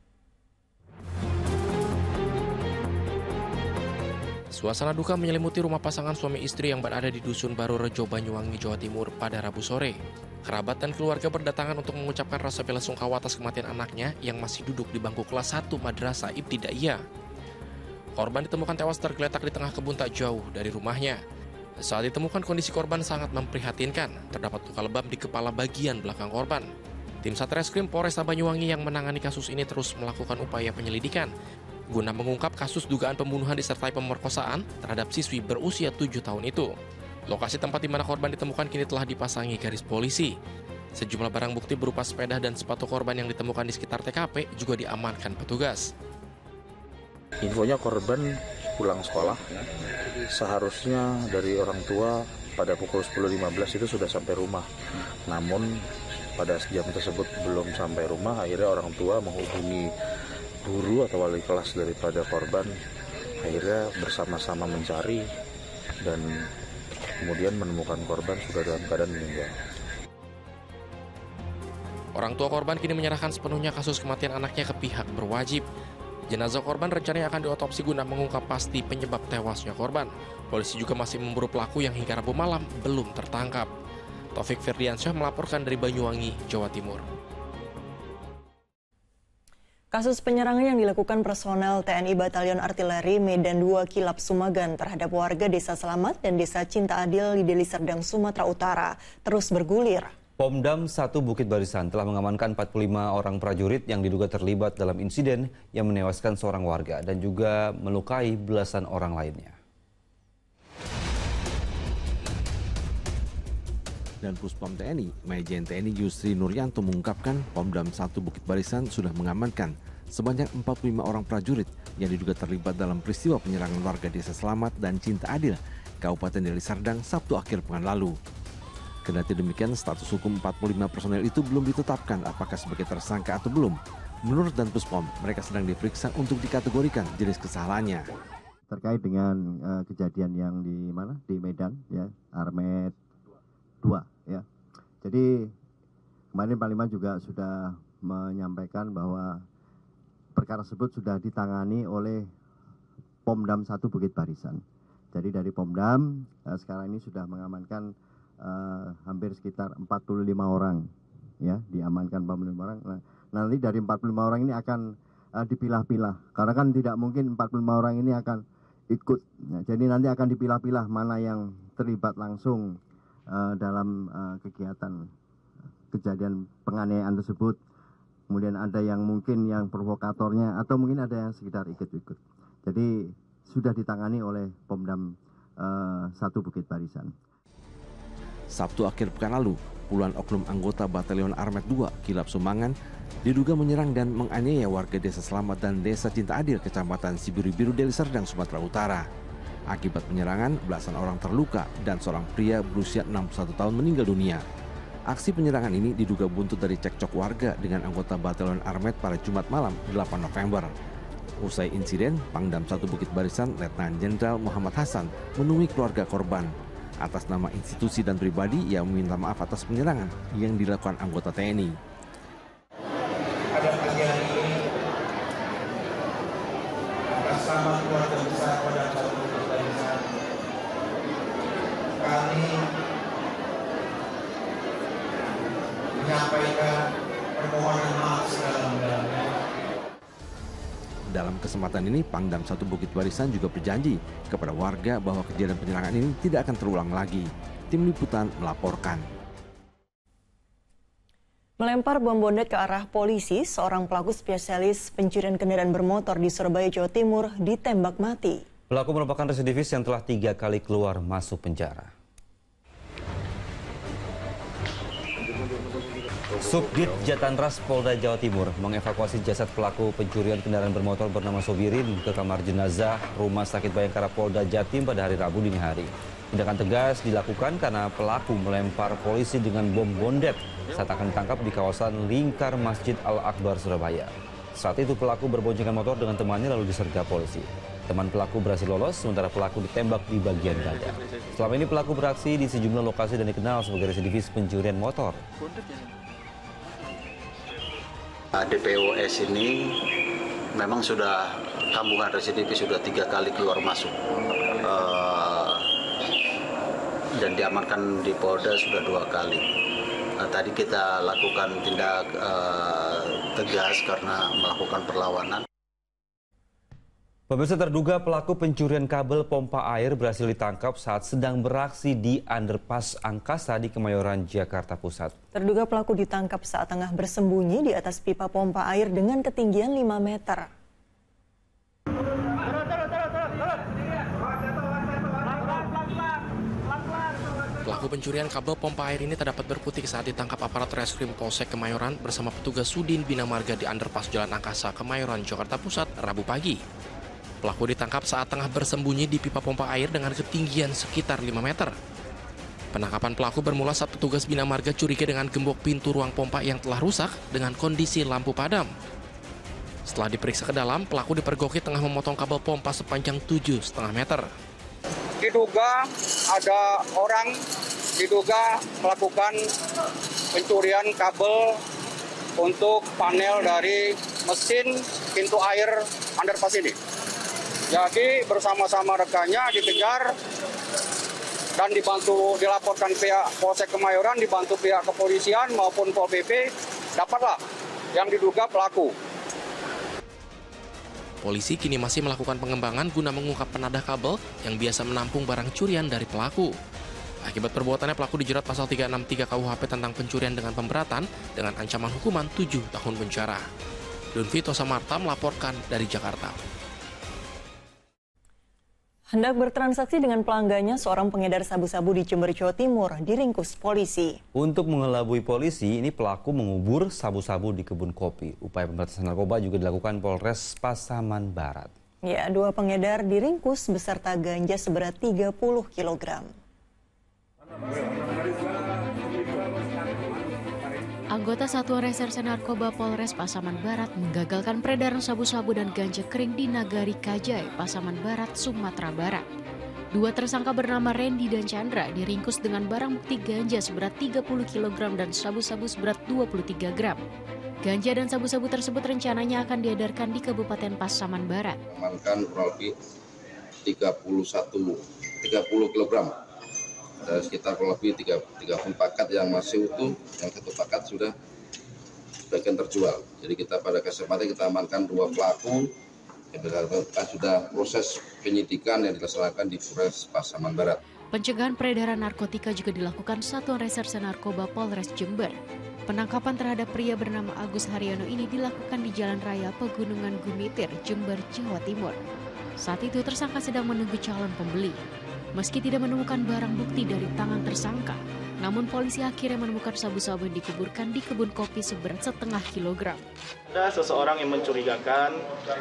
Suasana duka menyelimuti rumah pasangan suami istri yang berada di Dusun Baru Rejo, Banyuwangi, Jawa Timur pada Rabu sore. Kerabat dan keluarga berdatangan untuk mengucapkan rasa bela sungkawa atas kematian anaknya yang masih duduk di bangku kelas 1 Madrasah Ibtidaiyah. Korban ditemukan tewas tergeletak di tengah kebun tak jauh dari rumahnya. Saat ditemukan, kondisi korban sangat memprihatinkan. Terdapat luka lebam di kepala bagian belakang korban. Tim Satreskrim Polresta Banyuwangi yang menangani kasus ini terus melakukan upaya penyelidikan guna mengungkap kasus dugaan pembunuhan disertai pemerkosaan terhadap siswi berusia 7 tahun itu. Lokasi tempat di mana korban ditemukan kini telah dipasangi garis polisi. Sejumlah barang bukti berupa sepeda dan sepatu korban yang ditemukan di sekitar TKP juga diamankan petugas. Infonya korban pulang sekolah, seharusnya dari orang tua pada pukul 10.15 itu sudah sampai rumah. Namun pada jam tersebut belum sampai rumah, akhirnya orang tua menghubungi guru atau wali kelas daripada korban. Akhirnya bersama-sama mencari dan kemudian menemukan korban sudah dalam keadaan meninggal. Orang tua korban kini menyerahkan sepenuhnya kasus kematian anaknya ke pihak berwajib. Jenazah korban rencananya akan diotopsi guna mengungkap pasti penyebab tewasnya korban. Polisi juga masih memburu pelaku yang hingga Rabu malam belum tertangkap. Taufik Firdiansyah melaporkan dari Banyuwangi, Jawa Timur. Kasus penyerangan yang dilakukan personel TNI Batalion Artileri Medan 2 Kilap Sumagan terhadap warga Desa Selamat dan Desa Cinta Adil di Deli Serdang, Sumatera Utara terus bergulir. Pomdam 1 Bukit Barisan telah mengamankan 45 orang prajurit yang diduga terlibat dalam insiden yang menewaskan seorang warga dan juga melukai belasan orang lainnya. Dan Puspom TNI, Majen TNI Yusri Nuryanto mengungkapkan Pomdam 1 Bukit Barisan sudah mengamankan sebanyak 45 orang prajurit yang diduga terlibat dalam peristiwa penyerangan warga Desa Selamat dan Cinta Adil, Kabupaten Deli Serdang, Sabtu akhir pekan lalu. Kendati demikian, status hukum 45 personel itu belum ditetapkan apakah sebagai tersangka atau belum. Menurut Dan Puspom, mereka sedang diperiksa untuk dikategorikan jenis kesalahannya. Terkait dengan kejadian yang di mana? Di Medan, ya, Armet 2, ya. Jadi kemarin Panglima juga sudah menyampaikan bahwa perkara tersebut sudah ditangani oleh Pomdam 1 Bukit Barisan. Jadi dari Pomdam sekarang ini sudah mengamankan hampir sekitar 45 orang, ya, diamankan 45 orang. Nah, nanti dari 45 orang ini akan dipilah-pilah, karena kan tidak mungkin 45 orang ini akan ikut. Nah, jadi nanti akan dipilah-pilah mana yang terlibat langsung dalam kegiatan kejadian penganiayaan tersebut. Kemudian ada yang mungkin yang provokatornya atau mungkin ada yang sekitar ikut-ikut. Jadi sudah ditangani oleh Pomdam 1 Bukit Barisan. Sabtu akhir pekan lalu, puluhan oknum anggota Batalion Armet 2 Kilap Sumangan diduga menyerang dan menganiaya warga Desa Selamat dan Desa Cinta Adil, Kecamatan Sibiru-Biru, Deli Serdang, Sumatera Utara. Akibat penyerangan, belasan orang terluka dan seorang pria berusia 61 tahun meninggal dunia. Aksi penyerangan ini diduga buntut dari cekcok warga dengan anggota Batalion Armet pada Jumat malam 8 November. Usai insiden, Pangdam 1 Bukit Barisan Letnan Jenderal Muhammad Hasan menemui keluarga korban. Atas nama institusi dan pribadi, ia meminta maaf atas penyerangan yang dilakukan anggota TNI. Pada pagi hari ini, atas nama keluarga besar Pangdam 1 Bukit Barisan, kami menyampaikan permohonan maaf sedalam-dalamnya. Dalam kesempatan ini, Pangdam 1 Bukit Barisan juga berjanji kepada warga bahwa kejadian penyerangan ini tidak akan terulang lagi. Tim Liputan melaporkan. Melempar bom bondet ke arah polisi, seorang pelaku spesialis pencurian kendaraan bermotor di Surabaya, Jawa Timur ditembak mati. Pelaku merupakan residivis yang telah 3 kali keluar masuk penjara. Subdit Jatanras Polda Jawa Timur mengevakuasi jasad pelaku pencurian kendaraan bermotor bernama Sobirin ke kamar jenazah Rumah Sakit Bayangkara Polda Jatim pada hari Rabu dini hari. Tindakan tegas dilakukan karena pelaku melempar polisi dengan bom bondet saat akan ditangkap di kawasan lingkar Masjid Al-Akbar, Surabaya. Saat itu pelaku berboncengan motor dengan temannya lalu disergap polisi. Teman pelaku berhasil lolos, sementara pelaku ditembak di bagian dada. Selama ini pelaku beraksi di sejumlah lokasi dan dikenal sebagai residivis pencurian motor. DPOS ini memang sudah kampungan residivis, sudah 3 kali keluar masuk dan diamankan di Polda sudah 2 kali. Tadi kita lakukan tindak tegas karena melakukan perlawanan. Pemirsa, terduga pelaku pencurian kabel pompa air berhasil ditangkap saat sedang beraksi di Underpass Angkasa di Kemayoran, Jakarta Pusat. Terduga pelaku ditangkap saat tengah bersembunyi di atas pipa pompa air dengan ketinggian 5 meter. Pelaku pencurian kabel pompa air ini terdapat berkutik saat ditangkap aparat Reskrim Polsek Kemayoran bersama petugas Sudin Bina Marga di Underpass Jalan Angkasa, Kemayoran, Jakarta Pusat, Rabu pagi. Pelaku ditangkap saat tengah bersembunyi di pipa pompa air dengan ketinggian sekitar 5 meter. Penangkapan pelaku bermula saat petugas Bina Marga curiga dengan gembok pintu ruang pompa yang telah rusak dengan kondisi lampu padam. Setelah diperiksa ke dalam, pelaku dipergoki tengah memotong kabel pompa sepanjang 7,5 meter. Diduga ada orang diduga melakukan pencurian kabel untuk panel dari mesin pintu air underpass ini. Jadi bersama-sama rekannya dikejar dan dilaporkan pihak Polsek Kemayoran, dibantu pihak kepolisian maupun Pol PP, dapatlah yang diduga pelaku. Polisi kini masih melakukan pengembangan guna mengungkap penadah kabel yang biasa menampung barang curian dari pelaku. Akibat perbuatannya, pelaku dijerat pasal 363 KUHP tentang pencurian dengan pemberatan dengan ancaman hukuman 7 tahun penjara. Dunvito Samarta melaporkan dari Jakarta. Hendak bertransaksi dengan pelanggannya, seorang pengedar sabu-sabu di Jember, Jawa Timur diringkus polisi. Untuk mengelabui polisi, ini pelaku mengubur sabu-sabu di kebun kopi. Upaya pemberantasan narkoba juga dilakukan Polres Pasaman Barat. Ya, 2 pengedar diringkus beserta ganja seberat 30 kg. Anggota Satuan Reserse Narkoba Polres Pasaman Barat menggagalkan peredaran sabu-sabu dan ganja kering di Nagari Kajai, Pasaman Barat, Sumatera Barat. 2 tersangka bernama Randy dan Chandra diringkus dengan barang bukti ganja seberat 30 kg dan sabu-sabu seberat 23 gram. Ganja dan sabu-sabu tersebut rencananya akan diedarkan di Kabupaten Pasaman Barat. Amankan kurang lebih 30 kg. Ada sekitar kurang lebih 30 paket yang masih utuh, yang 1 paket sudah sebagian terjual. Jadi kita pada kesempatan kita amankan 2 pelaku yang sudah proses penyidikan yang dilaksanakan di Polres Pasaman Barat. Pencegahan peredaran narkotika juga dilakukan Satuan Reserse Narkoba Polres Jember. Penangkapan terhadap pria bernama Agus Haryono ini dilakukan di Jalan Raya Pegunungan Gumitir, Jember, Jawa Timur. Saat itu tersangka sedang menunggu calon pembeli. Meski tidak menemukan barang bukti dari tangan tersangka, namun polisi akhirnya menemukan sabu-sabu yang dikuburkan di kebun kopi seberat setengah kilogram. Ada seseorang yang mencurigakan,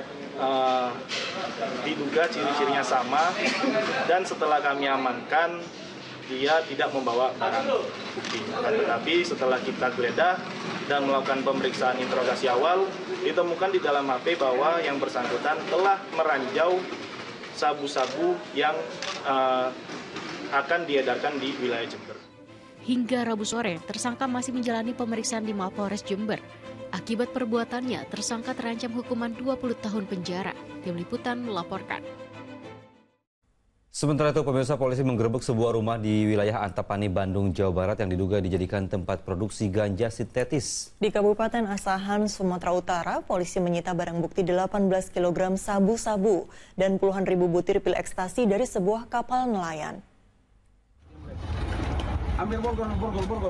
diduga ciri-cirinya sama, dan setelah kami amankan, dia tidak membawa barang bukti. Tetapi setelah kita geledah dan melakukan pemeriksaan interogasi awal, ditemukan di dalam HP bahwa yang bersangkutan telah meranjau sabu-sabu yang akan diedarkan di wilayah Jember. Hingga Rabu sore, tersangka masih menjalani pemeriksaan di Mapolres Jember. Akibat perbuatannya, tersangka terancam hukuman 20 tahun penjara. Tim Liputan melaporkan. Sementara itu, pemirsa, polisi menggerebek sebuah rumah di wilayah Antapani, Bandung, Jawa Barat yang diduga dijadikan tempat produksi ganja sintetis. Di Kabupaten Asahan, Sumatera Utara, polisi menyita barang bukti 18 kg sabu-sabu dan puluhan ribu butir pil ekstasi dari sebuah kapal nelayan. Ambil borgol.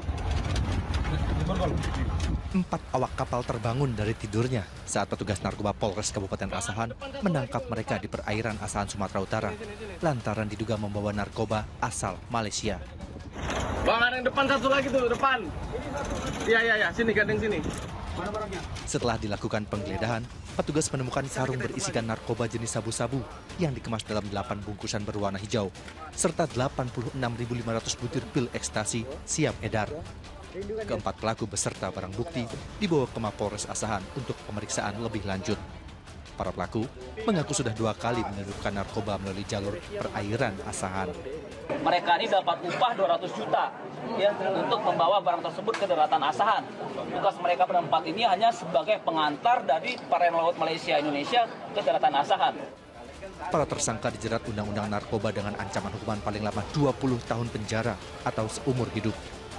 4 awak kapal terbangun dari tidurnya saat petugas narkoba Polres Kabupaten Asahan menangkap mereka di perairan Asahan, Sumatera Utara lantaran diduga membawa narkoba asal Malaysia. Bang, ada yang depan satu lagi tuh, depan. Iya, sini, gandeng sini. Mana barangnya? Setelah dilakukan penggeledahan, petugas menemukan karung berisikan narkoba jenis sabu-sabu yang dikemas dalam 8 bungkusan berwarna hijau, serta 86.500 butir pil ekstasi siap edar. Keempat pelaku beserta barang bukti dibawa ke Mapolres Asahan untuk pemeriksaan lebih lanjut. Para pelaku mengaku sudah 2 kali menyelundupkan narkoba melalui jalur perairan Asahan. Mereka ini dapat upah 200 juta ya untuk membawa barang tersebut ke daratan Asahan. Tugas mereka berempat ini hanya sebagai pengantar dari perairan laut Malaysia Indonesia ke daratan Asahan. Para tersangka dijerat Undang-Undang Narkoba dengan ancaman hukuman paling lama 20 tahun penjara atau seumur hidup.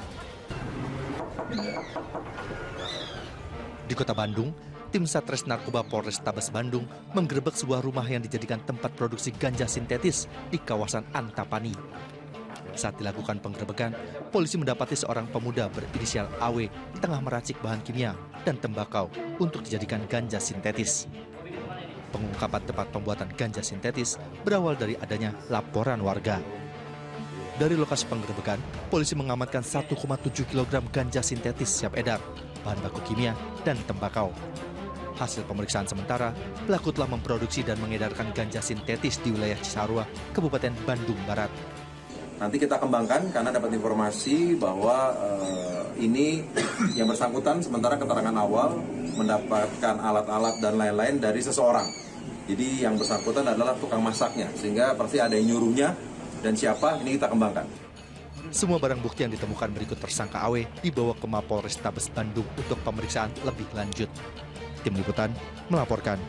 Di Kota Bandung, tim Satres Narkoba Polrestabes Bandung menggerebek sebuah rumah yang dijadikan tempat produksi ganja sintetis di kawasan Antapani. Saat dilakukan penggerebekan, polisi mendapati seorang pemuda berinisial AW tengah meracik bahan kimia dan tembakau untuk dijadikan ganja sintetis. Pengungkapan tempat pembuatan ganja sintetis berawal dari adanya laporan warga. Dari lokasi penggerebekan, polisi mengamankan 1,7 kg ganja sintetis siap edar, bahan baku kimia, dan tembakau. Hasil pemeriksaan sementara, pelaku telah memproduksi dan mengedarkan ganja sintetis di wilayah Cisarua, Kabupaten Bandung Barat. Nanti kita kembangkan karena dapat informasi bahwa ini yang bersangkutan sementara keterangan awal mendapatkan alat-alat dan lain-lain dari seseorang. Jadi yang bersangkutan adalah tukang masaknya, sehingga pasti ada yang nyuruhnya dan siapa ini kita kembangkan. Semua barang bukti yang ditemukan berikut tersangka AW dibawa ke Mapolrestabes Bandung untuk pemeriksaan lebih lanjut. Tim Liputan melaporkan.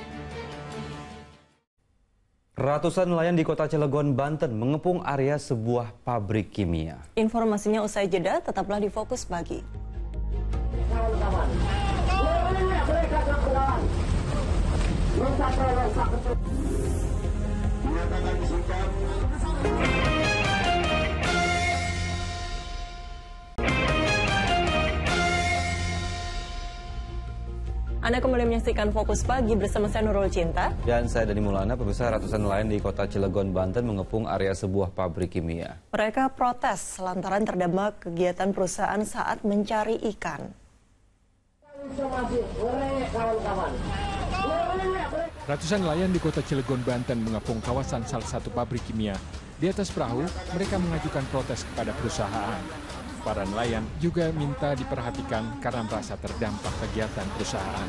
Ratusan nelayan di kota Cilegon, Banten mengepung area sebuah pabrik kimia. Informasinya usai jeda, tetaplah di Fokus Pagi. Anda kembali menyaksikan Fokus Pagi bersama saya Nurul Cinta. Dan saya Dani Mulana. Pemirsa, ratusan nelayan di kota Cilegon, Banten mengepung area sebuah pabrik kimia. Mereka protes lantaran terdampak kegiatan perusahaan saat mencari ikan. Ratusan nelayan di kota Cilegon, Banten mengepung kawasan salah satu pabrik kimia. Di atas perahu, mereka mengajukan protes kepada perusahaan. Para nelayan juga minta diperhatikan karena merasa terdampak kegiatan perusahaan.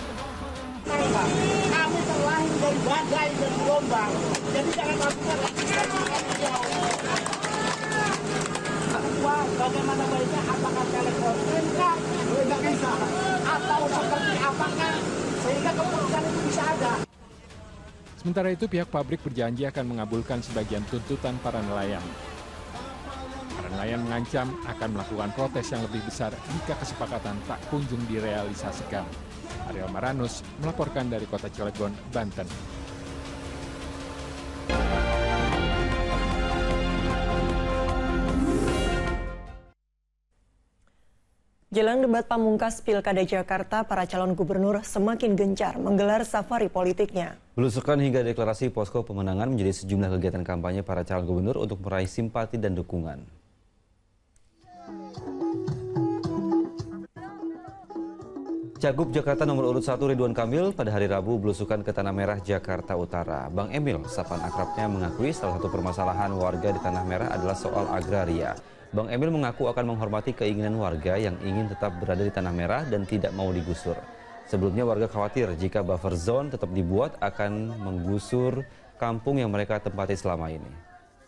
Kami terlahir dari badai dan gelombang, jadi jangan lakukan bagaimana baiknya, apakah kalian konsenkah, tidak bisa, atau seperti apakah, sehingga keputusan itu bisa ada. Sementara itu, pihak pabrik berjanji akan mengabulkan sebagian tuntutan para nelayan. Para nelayan mengancam akan melakukan protes yang lebih besar jika kesepakatan tak kunjung direalisasikan. Ariel Maranus melaporkan dari kota Cilegon, Banten. Jelang debat pamungkas Pilkada Jakarta, para calon gubernur semakin gencar menggelar safari politiknya. Belusukan hingga deklarasi posko pemenangan menjadi sejumlah kegiatan kampanye para calon gubernur untuk meraih simpati dan dukungan. Cagup Jakarta nomor urut 1 Ridwan Kamil pada hari Rabu belusukan ke Tanah Merah, Jakarta Utara. Bang Emil, sapaan akrabnya, mengakui salah satu permasalahan warga di Tanah Merah adalah soal agraria. Bang Emil mengaku akan menghormati keinginan warga yang ingin tetap berada di Tanah Merah dan tidak mau digusur. Sebelumnya warga khawatir jika buffer zone tetap dibuat akan menggusur kampung yang mereka tempati selama ini.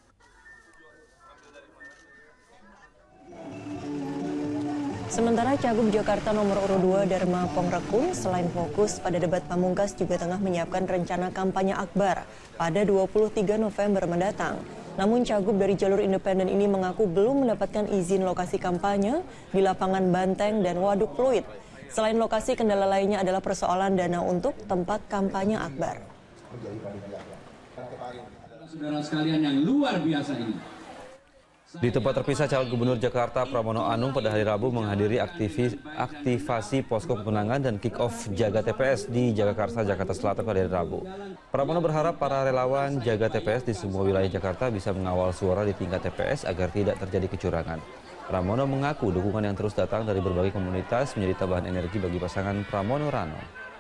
Sementara Cagup Jakarta nomor urut 2 Dharma Pongrekun selain fokus pada debat pamungkas juga tengah menyiapkan rencana kampanye akbar pada 23 November mendatang. Namun Cagup dari jalur independen ini mengaku belum mendapatkan izin lokasi kampanye di lapangan Banteng dan Waduk Pluit. Selain lokasi, kendala lainnya adalah persoalan dana untuk tempat kampanye akbar. Saudara sekalian yang luar biasa ini. Di tempat terpisah, calon gubernur Jakarta Pramono Anung pada hari Rabu menghadiri aktivasi posko pemenangan dan kick-off Jaga TPS di Jagakarsa, Jakarta Selatan pada hari Rabu. Pramono berharap para relawan Jaga TPS di semua wilayah Jakarta bisa mengawal suara di tingkat TPS agar tidak terjadi kecurangan. Pramono mengaku dukungan yang terus datang dari berbagai komunitas menjadi tambahan energi bagi pasangan Pramono Rano.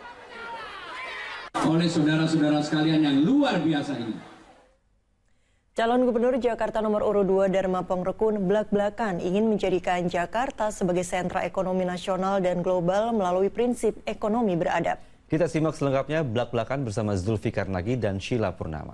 Oleh saudara-saudara sekalian yang luar biasa ini. Calon Gubernur Jakarta nomor urut 2 Dharma Pongrekun belak-belakan ingin menjadikan Jakarta sebagai sentra ekonomi nasional dan global melalui prinsip ekonomi beradab. Kita simak selengkapnya belak-belakan bersama Zulfikar Nagi dan Sheila Purnama.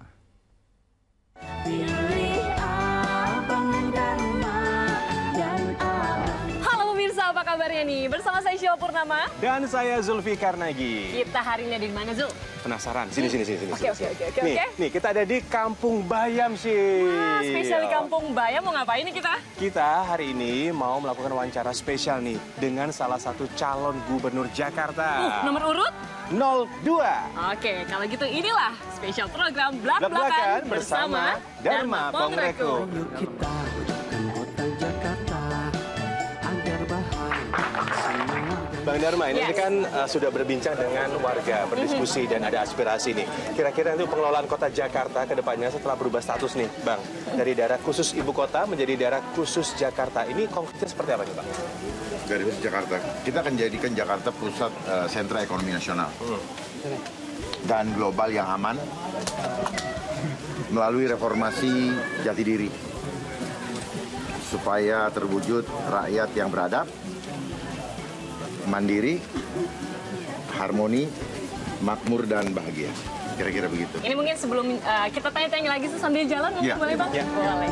Apa kabarnya nih? Bersama saya Sheila Purnama dan saya Zulfikar Nagi. Kita hari ini ada di mana, Zul? Penasaran? Sini. Oke. Nih, kita ada di Kampung Bayam sih. Wah, spesial di Kampung Bayam. Mau ngapain nih kita? Kita hari ini mau melakukan wawancara spesial nih dengan salah satu calon gubernur Jakarta. Nomor urut? 02. Oke, kalau gitu inilah spesial program Blak-Blakan bersama Dharma Pongrekun. Bang Bang Dharma, ini kan sudah berbincang dengan warga, berdiskusi dan ada aspirasi nih. Kira-kira itu pengelolaan kota Jakarta ke depannya setelah berubah status nih, Bang. Dari daerah khusus ibu kota menjadi daerah khusus Jakarta. Ini konkretnya seperti apa nih, Bang? Dari khusus Jakarta, kita akan jadikan Jakarta pusat sentra ekonomi nasional dan global yang aman melalui reformasi jati diri supaya terwujud rakyat yang beradab, mandiri, harmoni, makmur, dan bahagia. Kira-kira begitu. Ini mungkin sebelum kita tanya-tanya lagi sambil jalan, mungkin boleh Bang? Boleh.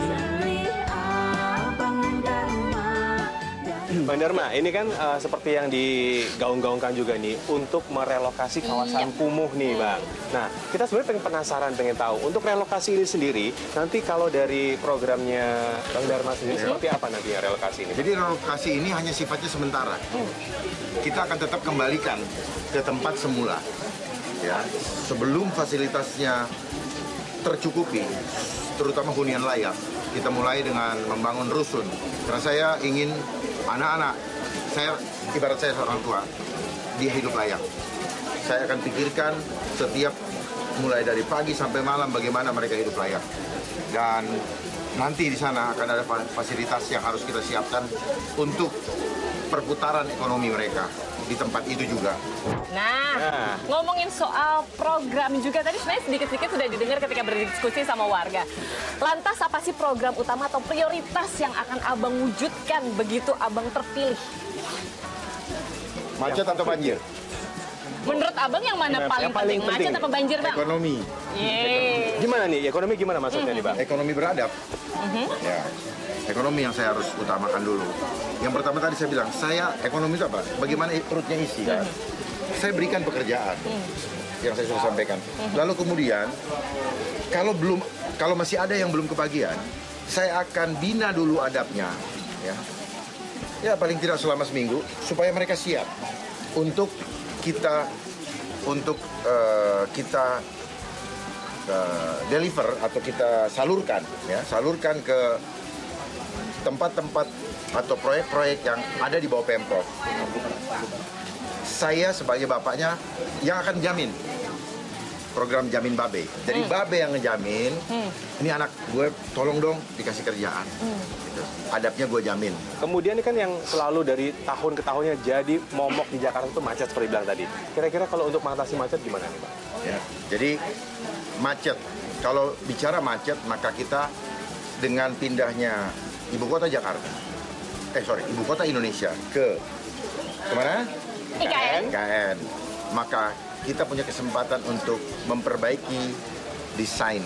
Bang Dharma, ini kan seperti yang digaung-gaungkan juga nih untuk merelokasi kawasan kumuh nih, Bang. Nah, kita sebenarnya penasaran, pengen tahu untuk relokasi ini sendiri, nanti kalau dari programnya Bang Dharma sendiri seperti apa nantinya relokasi ini? Jadi relokasi ini hanya sifatnya sementara. Kita akan tetap kembalikan ke tempat semula, ya, sebelum fasilitasnya tercukupi, terutama hunian layak. Kita mulai dengan membangun rusun. Karena saya ingin anak-anak, ibarat saya seorang tua, dia hidup layak. Saya akan pikirkan setiap mulai dari pagi sampai malam bagaimana mereka hidup layak. Dan nanti di sana akan ada fasilitas yang harus kita siapkan untuk perputaran ekonomi mereka di tempat itu juga. Nah, ngomongin soal program juga tadi sebenarnya sedikit-sedikit sudah didengar ketika berdiskusi sama warga. Lantas apa sih program utama atau prioritas yang akan Abang wujudkan begitu Abang terpilih? Macet atau banjir? Menurut Abang yang mana paling penting? Macet atau banjir, Bang? Ekonomi. Gimana nih? Ekonomi gimana maksudnya nih, Bang? Ekonomi beradab. Ya. Ekonomi yang saya harus utamakan dulu. Yang pertama tadi saya bilang, ekonomi itu apa? Bagaimana perutnya isi kan? Saya berikan pekerjaan yang saya sudah sampaikan. Lalu kemudian kalau masih ada yang belum kebagian, saya akan bina dulu adabnya, ya. Ya paling tidak selama seminggu supaya mereka siap untuk kita deliver atau kita salurkan ke tempat-tempat atau proyek-proyek yang ada di bawah Pemprov. Saya sebagai bapaknya yang akan jamin program Jamin Babe. Jadi Babe yang ngejamin, ini anak gue tolong dong dikasih kerjaan. Gitu. Adabnya gue jamin. Kemudian ini kan yang selalu dari tahun ke tahunnya jadi momok di Jakarta itu macet seperti bilang tadi. Kira-kira kalau untuk mengatasi macet gimana nih, Pak? Ya, jadi macet. Kalau bicara macet, maka kita dengan pindahnya Ibu Kota Jakarta, Ibu Kota Indonesia kemana? IKN. Maka kita punya kesempatan untuk memperbaiki desain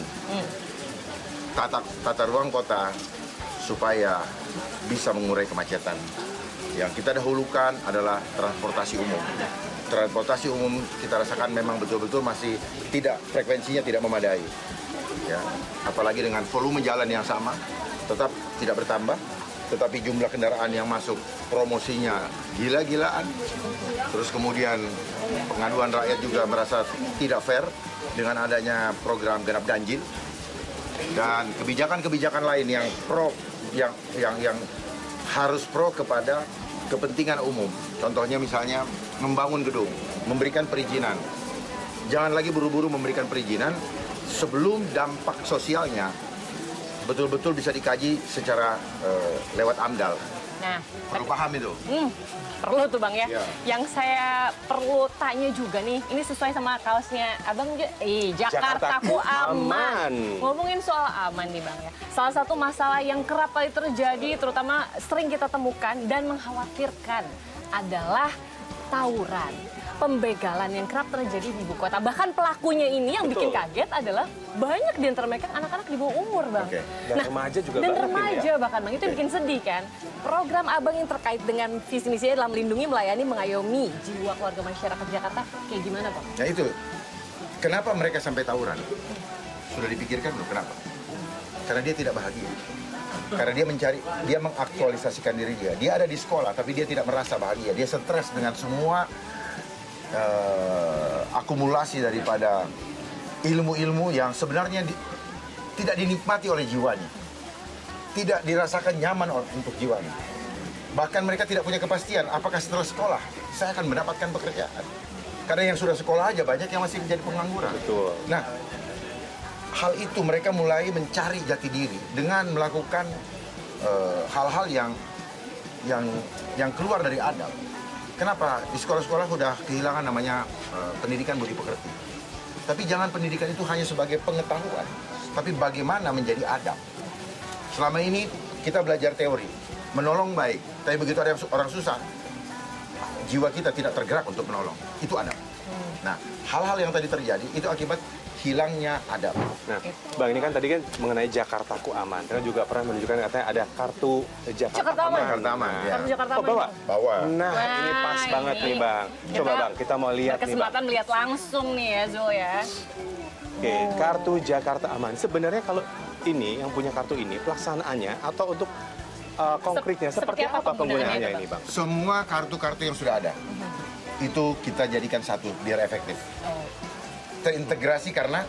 tata ruang kota supaya bisa mengurai kemacetan. Yang kita dahulukan adalah transportasi umum. Transportasi umum kita rasakan memang betul-betul masih frekuensinya tidak memadai. Ya, apalagi dengan volume jalan yang sama, tetap tidak bertambah, tetapi jumlah kendaraan yang masuk promosinya gila-gilaan. Terus kemudian pengaduan rakyat juga merasa tidak fair dengan adanya program genap ganjil dan kebijakan-kebijakan lain yang yang harus pro kepada kepentingan umum. Contohnya misalnya membangun gedung, memberikan perizinan. Jangan lagi buru-buru memberikan perizinan sebelum dampak sosialnya betul-betul bisa dikaji secara lewat AMDAL. Nah, perlu paham itu. Perlu tuh Bang ya. Yang saya perlu tanya juga nih, ini sesuai sama kaosnya Abang juga. Jakartaku aman. Ngomongin soal aman nih Bang ya. Salah satu masalah yang kerap kali terjadi, terutama sering kita temukan dan mengkhawatirkan adalah tawuran. Pembegalan yang kerap terjadi di ibu kota. Bahkan pelakunya ini yang bikin kaget adalah banyak di antara mereka anak-anak di bawah umur, Bang. Dan remaja juga dan remaja bahkan, Bang. Itu bikin sedih kan. Program Abang yang terkait dengan visi misinya dalam melindungi, melayani, mengayomi jiwa keluarga masyarakat Jakarta kayak gimana, Bang? Nah itu, kenapa mereka sampai tawuran? Sudah dipikirkan belum kenapa? Karena dia tidak bahagia. Karena dia mengaktualisasikan diri dia. Dia ada di sekolah, tapi dia tidak merasa bahagia. Dia stres dengan semua akumulasi daripada ilmu-ilmu yang sebenarnya tidak dinikmati oleh jiwanya, tidak dirasakan nyaman untuk jiwanya. Bahkan mereka tidak punya kepastian apakah setelah sekolah saya akan mendapatkan pekerjaan. Karena yang sudah sekolah aja banyak yang masih menjadi pengangguran. Betul. Nah, hal itu mereka mulai mencari jati diri dengan melakukan hal-hal yang keluar dari adab. Kenapa? Di sekolah-sekolah sudah kehilangan namanya pendidikan budi pekerti. Tapi jangan pendidikan itu hanya sebagai pengetahuan, tapi bagaimana menjadi adab. Selama ini kita belajar teori, menolong baik, tapi begitu ada orang susah, jiwa kita tidak tergerak untuk menolong. Itu adab. Nah, hal-hal yang tadi terjadi itu akibat hilangnya adab. Nah, Bang, ini kan tadi kan mengenai Jakartaku Aman. Karena juga pernah menunjukkan katanya ada kartu Jakarta Aman. Jakarta Aman, ya. Kartu Jakarta Aman. Bawa? Bawa. Nah, ini pas banget nih, Bang. Coba, Bang, kita mau lihat nih, Bang. Berkesempatan melihat langsung nih ya, Zul ya. Oke, kartu Jakarta Aman. Sebenarnya kalau ini, yang punya kartu ini, pelaksanaannya atau untuk konkretnya, seperti apa penggunaannya ini, Bang? Semua kartu-kartu yang sudah ada, itu kita jadikan satu, biar efektif. Terintegrasi karena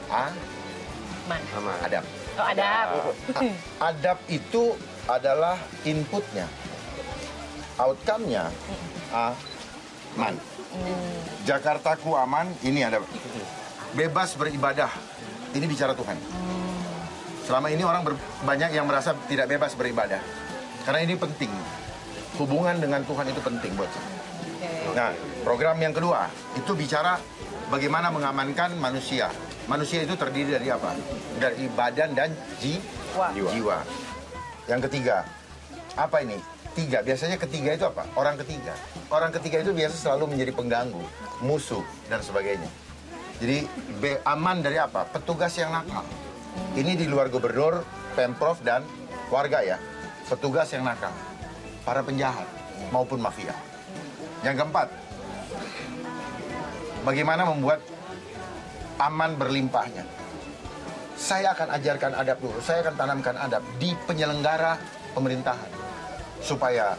adab. Oh, adab. Adab itu adalah inputnya, outcome-nya aman. Jakartaku aman, ini ada bebas beribadah. Ini bicara Tuhan. Selama ini orang banyak yang merasa tidak bebas beribadah. Karena ini penting. Hubungan dengan Tuhan itu penting buat saya. Nah, program yang kedua itu bicara bagaimana mengamankan manusia. Manusia itu terdiri dari apa? Dari badan dan jiwa. Yang ketiga, apa ini? Tiga. Biasanya ketiga itu apa? Orang ketiga. Orang ketiga itu biasa selalu menjadi pengganggu, musuh, dan sebagainya. Jadi aman dari apa? Petugas yang nakal. Ini di luar gubernur, pemprov, dan warga ya. Petugas yang nakal. Para penjahat maupun mafia. Yang keempat, bagaimana membuat aman berlimpahnya. Saya akan ajarkan adab dulu, saya akan tanamkan adab di penyelenggara pemerintahan. Supaya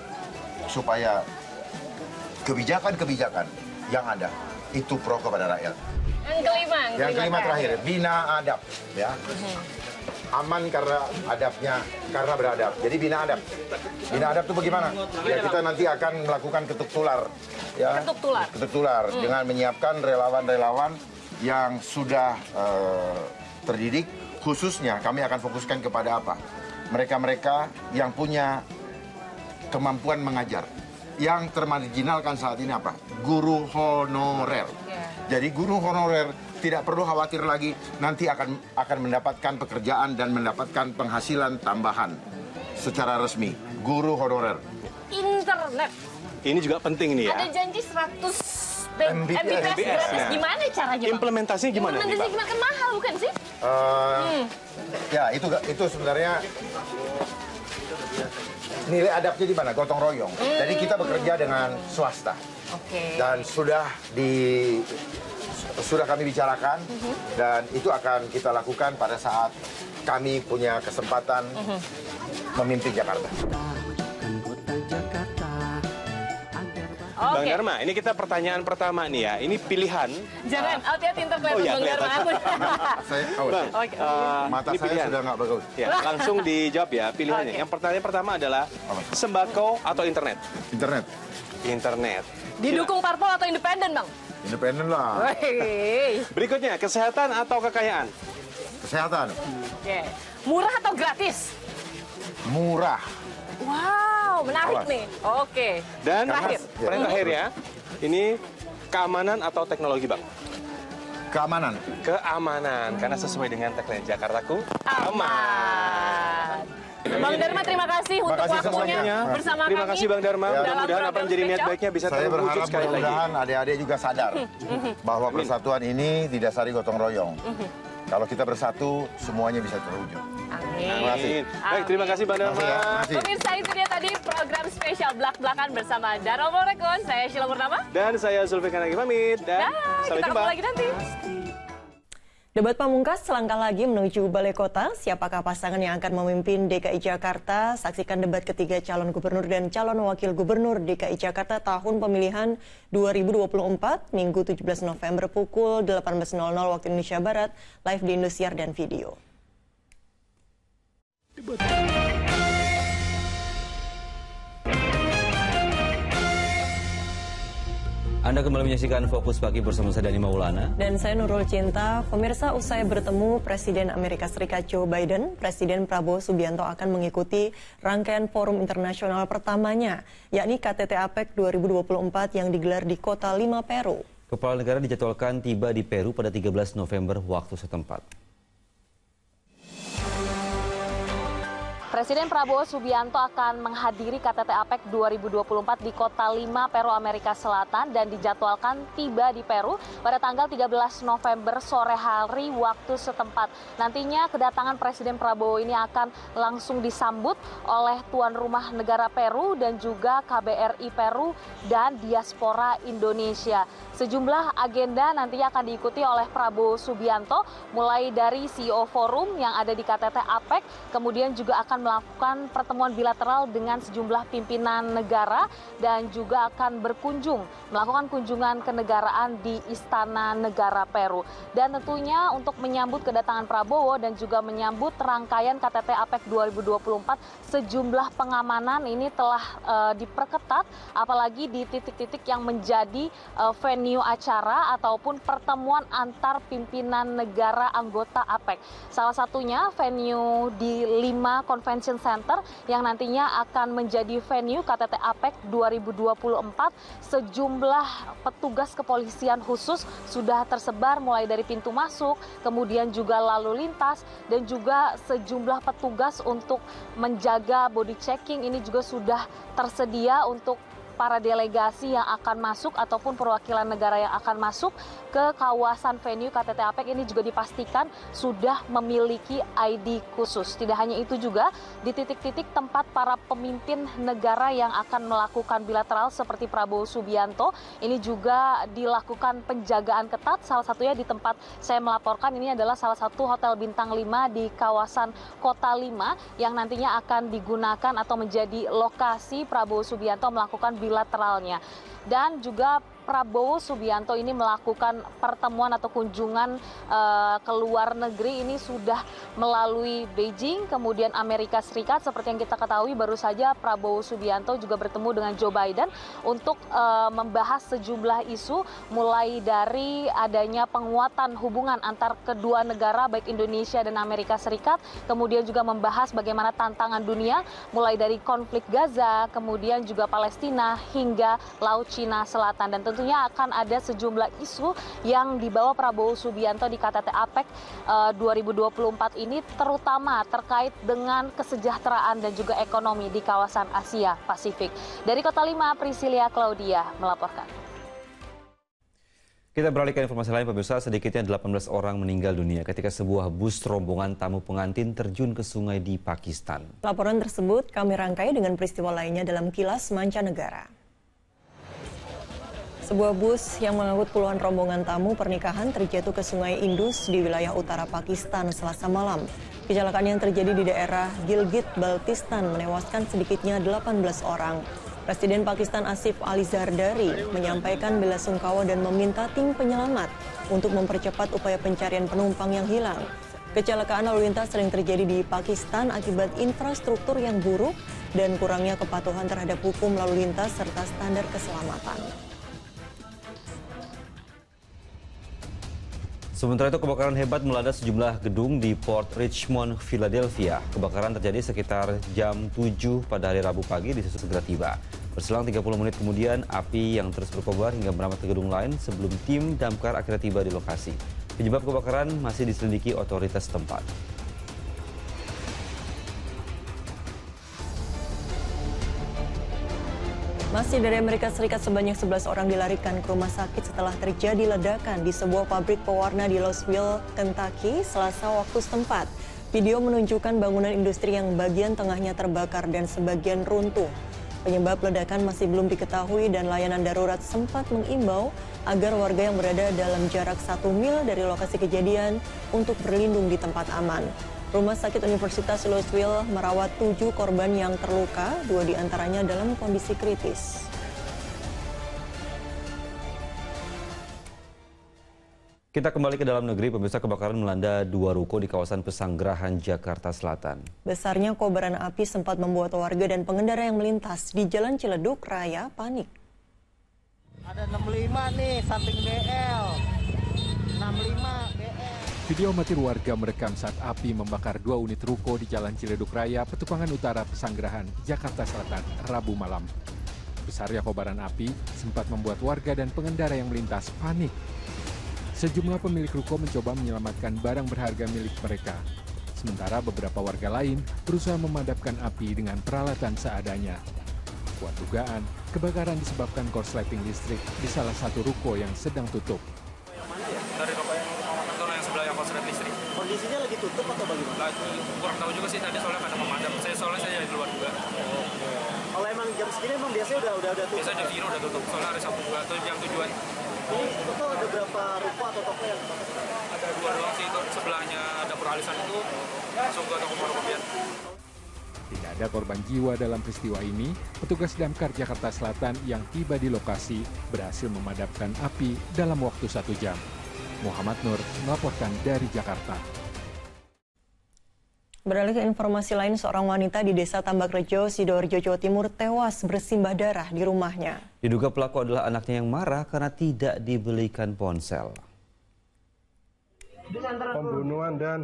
kebijakan-kebijakan yang ada itu pro kepada rakyat. Yang kelima terakhir, bina adab. Ya. Aman karena adabnya, karena beradab. Jadi bina adab. Bina adab itu bagaimana? Ya, kita nanti akan melakukan ketuk tular. Ya. Ketuk tular. Dengan menyiapkan relawan-relawan yang sudah terdidik. Khususnya kami akan fokuskan kepada apa? Mereka-mereka yang punya kemampuan mengajar. Yang termarginalkan saat ini apa? Guru honorer. Jadi guru honorer tidak perlu khawatir lagi nanti akan mendapatkan pekerjaan dan mendapatkan penghasilan tambahan secara resmi. Guru honorer. Internet. Ini juga penting nih ya. Ada janji 100 Mbps gratis. Nah. Gimana caranya, Bang? Implementasinya gimana nih, Bang? Kan mahal bukan sih? Ya, itu sebenarnya nilai adabnya di mana? Gotong royong. Jadi kita bekerja dengan swasta. Dan sudah kami bicarakan dan itu akan kita lakukan pada saat kami punya kesempatan memimpin Jakarta. Bang Dharma, ini kita pertanyaan pertama nih ya. Ini pilihan. Jangan, hati-hati internet Bang Dharma. Mata ini saya pilihan. sudah nggak bagus. Ya, langsung dijawab ya pilihannya. Yang pertanyaan pertama adalah sembako atau internet? Internet. Internet. Didukung parpol atau independen, Bang? Independen lah. Berikutnya, kesehatan atau kekayaan? Kesehatan. Murah atau gratis? Murah. Wow, menarik nih. Oke. Dan terakhir ya, ini keamanan atau teknologi, Bang? Keamanan. Keamanan, karena sesuai dengan tagline Jakartaku aman. Bang Dharma, terima kasih untuk waktunya bersama kami. Terima kasih Bang Dharma. Mudah-mudahan apa yang menjadi niat baiknya bisa terwujud sekali lagi. Mudah-mudahan adik-adik juga sadar bahwa persatuan ini didasari gotong royong. Kalau kita bersatu, semuanya bisa terwujud. Terima kasih. Baik, terima kasih Bang Dharma. Pemirsa, itu dia tadi program spesial Blak-Blakan bersama Darul Morekon. Saya Sheila Purnama. Dan saya Zulfikar Nagi pamit. Dan sampai kita jumpa. ketemu lagi nanti. Debat pamungkas selangkah lagi menuju Balai Kota. Siapakah pasangan yang akan memimpin DKI Jakarta? Saksikan debat ketiga calon gubernur dan calon wakil gubernur DKI Jakarta tahun pemilihan 2024, Minggu 17 November pukul 18.00 waktu Indonesia Barat, live di Indosiar dan video. Anda kembali menyaksikan Fokus Pagi bersama saya Dani Maulana. Dan saya Nurul Cinta. Pemirsa, usai bertemu Presiden Amerika Serikat Joe Biden, Presiden Prabowo Subianto akan mengikuti rangkaian forum internasional pertamanya, yakni KTT APEC 2024 yang digelar di kota Lima, Peru. Kepala negara dijadwalkan tiba di Peru pada 13 November waktu setempat. Presiden Prabowo Subianto akan menghadiri KTT APEC 2024 di kota Lima, Peru, Amerika Selatan dan dijadwalkan tiba di Peru pada tanggal 13 November sore hari waktu setempat. Nantinya kedatangan Presiden Prabowo ini akan langsung disambut oleh tuan rumah negara Peru dan juga KBRI Peru dan diaspora Indonesia. Sejumlah agenda nantinya akan diikuti oleh Prabowo Subianto, mulai dari CEO Forum yang ada di KTT APEC, kemudian juga akan melakukan pertemuan bilateral dengan sejumlah pimpinan negara dan juga akan melakukan kunjungan kenegaraan di Istana Negara Peru. Dan tentunya untuk menyambut kedatangan Prabowo dan juga menyambut rangkaian KTT APEC 2024, sejumlah pengamanan ini telah diperketat, apalagi di titik-titik yang menjadi venue acara ataupun pertemuan antar pimpinan negara anggota APEC. Salah satunya venue di Lima Convention Center yang nantinya akan menjadi venue KTT APEC 2024. Sejumlah petugas kepolisian khusus sudah tersebar mulai dari pintu masuk, kemudian juga lalu lintas, dan juga sejumlah petugas untuk menjaga body checking ini juga sudah tersedia untuk para delegasi yang akan masuk ataupun perwakilan negara yang akan masuk ke kawasan venue KTT APEC ini juga dipastikan sudah memiliki ID khusus. Tidak hanya itu juga, di titik-titik tempat para pemimpin negara yang akan melakukan bilateral seperti Prabowo Subianto, ini juga dilakukan penjagaan ketat. Salah satunya di tempat saya melaporkan, ini adalah salah satu hotel bintang 5 di kawasan Kota Lima yang nantinya akan digunakan atau menjadi lokasi Prabowo Subianto melakukan bilateralnya. Dan juga Prabowo Subianto ini melakukan pertemuan atau kunjungan ke luar negeri ini sudah melalui Beijing, kemudian Amerika Serikat. Seperti yang kita ketahui, baru saja Prabowo Subianto juga bertemu dengan Joe Biden untuk membahas sejumlah isu, mulai dari adanya penguatan hubungan antar kedua negara baik Indonesia dan Amerika Serikat, kemudian juga membahas bagaimana tantangan dunia mulai dari konflik Gaza, kemudian juga Palestina hingga Laut Cina Selatan. Dan tentunya akan ada sejumlah isu yang dibawa Prabowo Subianto di KTT APEC 2024 ini, terutama terkait dengan kesejahteraan dan juga ekonomi di kawasan Asia Pasifik. Dari Kota Lima, Priscilia Claudia melaporkan. Kita beralih ke informasi lain, pemirsa. Sedikitnya 18 orang meninggal dunia ketika sebuah bus rombongan tamu pengantin terjun ke sungai di Pakistan. Laporan tersebut kami rangkai dengan peristiwa lainnya dalam Kilas Mancanegara. Sebuah bus yang mengangkut puluhan rombongan tamu pernikahan terjatuh ke Sungai Indus di wilayah utara Pakistan Selasa malam. Kecelakaan yang terjadi di daerah Gilgit-Baltistan menewaskan sedikitnya 18 orang. Presiden Pakistan Asif Ali Zardari menyampaikan belasungkawa dan meminta tim penyelamat untuk mempercepat upaya pencarian penumpang yang hilang. Kecelakaan lalu lintas sering terjadi di Pakistan akibat infrastruktur yang buruk dan kurangnya kepatuhan terhadap hukum lalu lintas serta standar keselamatan. Sementara itu, kebakaran hebat melanda sejumlah gedung di Port Richmond, Philadelphia. Kebakaran terjadi sekitar jam 7 pada hari Rabu pagi di susul tiba. Berselang 30 menit kemudian, api yang terus berkobar hingga merambat ke gedung lain sebelum tim damkar akhirnya tiba di lokasi. Penyebab kebakaran masih diselidiki otoritas setempat. Masih dari Amerika Serikat, sebanyak 11 orang dilarikan ke rumah sakit setelah terjadi ledakan di sebuah pabrik pewarna di Louisville, Kentucky, Selasa waktu setempat. Video menunjukkan bangunan industri yang bagian tengahnya terbakar dan sebagian runtuh. Penyebab ledakan masih belum diketahui dan layanan darurat sempat mengimbau agar warga yang berada dalam jarak 1 mil dari lokasi kejadian untuk berlindung di tempat aman. Rumah Sakit Universitas Louisville merawat 7 korban yang terluka, 2 diantaranya dalam kondisi kritis. Kita kembali ke dalam negeri, pemirsa. Kebakaran melanda 2 ruko di kawasan Pesanggerahan, Jakarta Selatan. Besarnya kobaran api sempat membuat warga dan pengendara yang melintas di Jalan Ciledug Raya panik. Ada 65 nih, samping DL. 65 DL. Video amatir warga merekam saat api membakar 2 unit ruko di Jalan Ciledug Raya, Petukangan Utara, Pesanggerahan, Jakarta Selatan, Rabu malam. Besarnya kobaran api sempat membuat warga dan pengendara yang melintas panik. Sejumlah pemilik ruko mencoba menyelamatkan barang berharga milik mereka. Sementara beberapa warga lain berusaha memadamkan api dengan peralatan seadanya. Kuat dugaan, kebakaran disebabkan korsleting listrik di salah satu ruko yang sedang tutup. Dari ruko yang sebelah yang korslet listrik. Kondisinya lagi tutup atau bagaimana? Kurang tahu juga sih, tadi soalnya pada memadam. Saya di luar juga. Kalau emang jam segini emang biasanya udah tutup? Biasanya jam segini udah tutup, soalnya hari Sabtu juga, jam tujuan. Ini itu ada berapa ruko atau toko yang? Ada 2 doang sih, itu sebelahnya dapur alisan itu langsung ke toko fotokopian. Tidak ada korban jiwa dalam peristiwa ini. Petugas Damkar Jakarta Selatan yang tiba di lokasi berhasil memadamkan api dalam waktu 1 jam. Muhammad Nur melaporkan dari Jakarta. Beralih ke informasi lain, seorang wanita di Desa Tambakrejo, Sidoarjo, Jawa Timur tewas bersimbah darah di rumahnya. Diduga pelaku adalah anaknya yang marah karena tidak dibelikan ponsel. Pembunuhan dan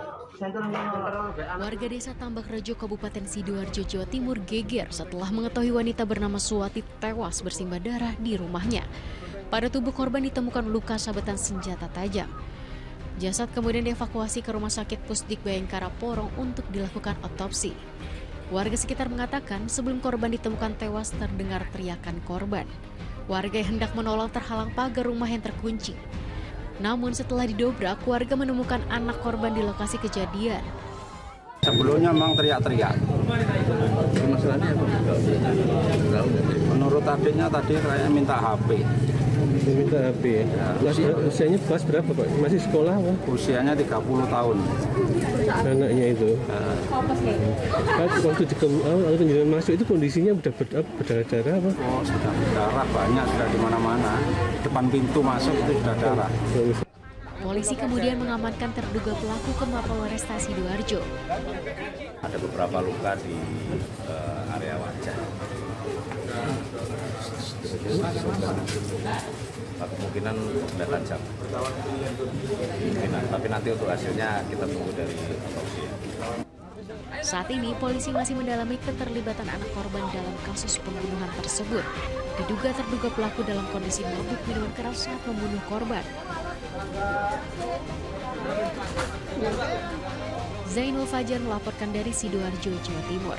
warga Desa Tambakrejo, Kabupaten Sidoarjo, Jawa Timur geger setelah mengetahui wanita bernama Suwati tewas bersimbah darah di rumahnya. Pada tubuh korban ditemukan luka sabetan senjata tajam. Jasad kemudian dievakuasi ke Rumah Sakit Pusdik Bayangkara Porong untuk dilakukan otopsi. Warga sekitar mengatakan sebelum korban ditemukan tewas terdengar teriakan korban. Warga yang hendak menolong terhalang pagar rumah yang terkunci. Namun setelah didobrak, warga menemukan anak korban di lokasi kejadian. sebelumnya memang teriak-teriak. Masalahnya apa? Menurut adiknya tadi kayaknya minta HP. Minta HP ya. Usianya pas berapa Pak? Masih sekolah apa? Usianya 30 tahun. Anaknya itu. Waktu kejadian masuk itu kondisinya udah berdarah-darah apa? Oh, sudah berdarah banyak, sudah di mana-mana. Depan pintu masuk itu sudah darah. Polisi kemudian mengamankan terduga pelaku ke Mapolres Sidoarjo. Ada beberapa luka di area wajah. Kemungkinan benda tajam. Tapi nanti untuk hasilnya kita tunggu dari otopsi. Saat ini polisi masih mendalami keterlibatan anak korban dalam kasus pembunuhan tersebut. Diduga terduga pelaku dalam kondisi mabuk minuman keras saat membunuh korban. Zainul Fajar melaporkan dari Sidoarjo, Jawa Timur.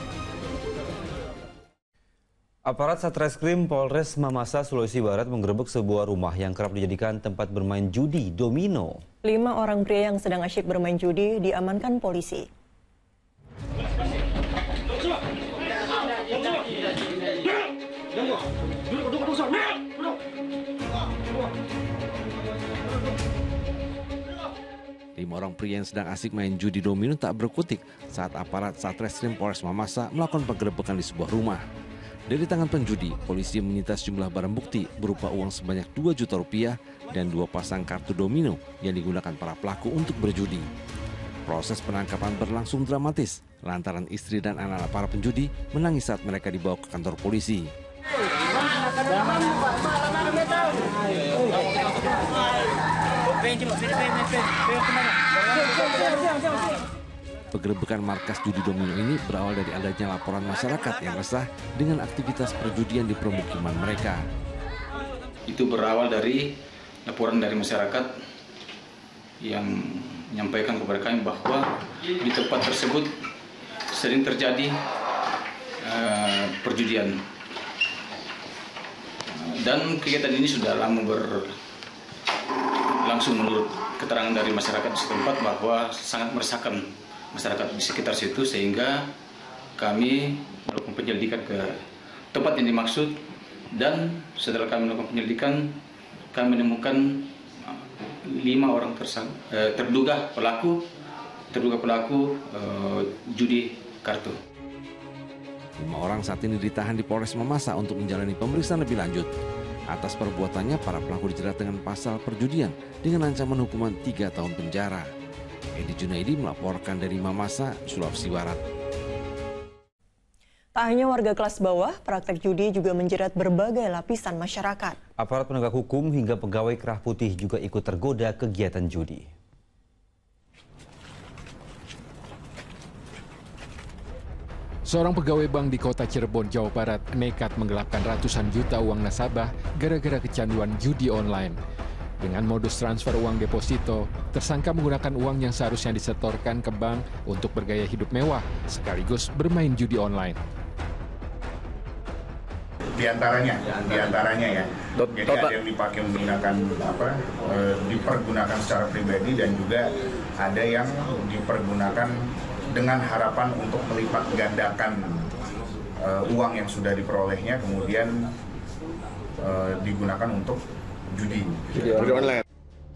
Aparat Satreskrim Polres Mamasa, Sulawesi Barat menggerebek sebuah rumah yang kerap dijadikan tempat bermain judi domino. 5 orang pria yang sedang asyik bermain judi diamankan polisi. Lima orang pria yang sedang asik main judi domino tak berkutik saat aparat Satreskrim Polres Mamasa melakukan penggerebekan di sebuah rumah. Dari tangan penjudi, polisi menyita sejumlah barang bukti berupa uang sebanyak 2 juta rupiah dan 2 pasang kartu domino yang digunakan para pelaku untuk berjudi. Proses penangkapan berlangsung dramatis lantaran istri dan anak-anak para penjudi menangis saat mereka dibawa ke kantor polisi. Penggerebekan markas judi domino ini berawal dari adanya laporan masyarakat yang resah dengan aktivitas perjudian di permukiman mereka. Itu berawal dari laporan dari masyarakat yang menyampaikan kepada kami bahwa di tempat tersebut sering terjadi perjudian. Dan kegiatan ini sudah lama berlangsung menurut keterangan dari masyarakat setempat bahwa sangat meresahkan masyarakat di sekitar situ, sehingga kami melakukan penyelidikan ke tempat yang dimaksud, dan setelah kami melakukan penyelidikan kami menemukan 5 orang terduga pelaku judi kartu. 5 orang saat ini ditahan di Polres Mamasa untuk menjalani pemeriksaan lebih lanjut. Atas perbuatannya, para pelaku dijerat dengan pasal perjudian dengan ancaman hukuman 3 tahun penjara. Edi Junaidi melaporkan dari Mamasa, Sulawesi Barat. Tak hanya warga kelas bawah, praktek judi juga menjerat berbagai lapisan masyarakat. Aparat penegak hukum hingga pegawai kerah putih juga ikut tergoda kegiatan judi. Seorang pegawai bank di kota Cirebon, Jawa Barat nekat menggelapkan ratusan juta uang nasabah gara-gara kecanduan judi online. Dengan modus transfer uang deposito, tersangka menggunakan uang yang seharusnya disetorkan ke bank untuk bergaya hidup mewah, sekaligus bermain judi online. Di antaranya ya. Jadi ada yang dipakai menggunakan dipergunakan secara pribadi dan juga ada yang dipergunakan dengan harapan untuk melipat gandakan uang yang sudah diperolehnya kemudian digunakan untuk judi online.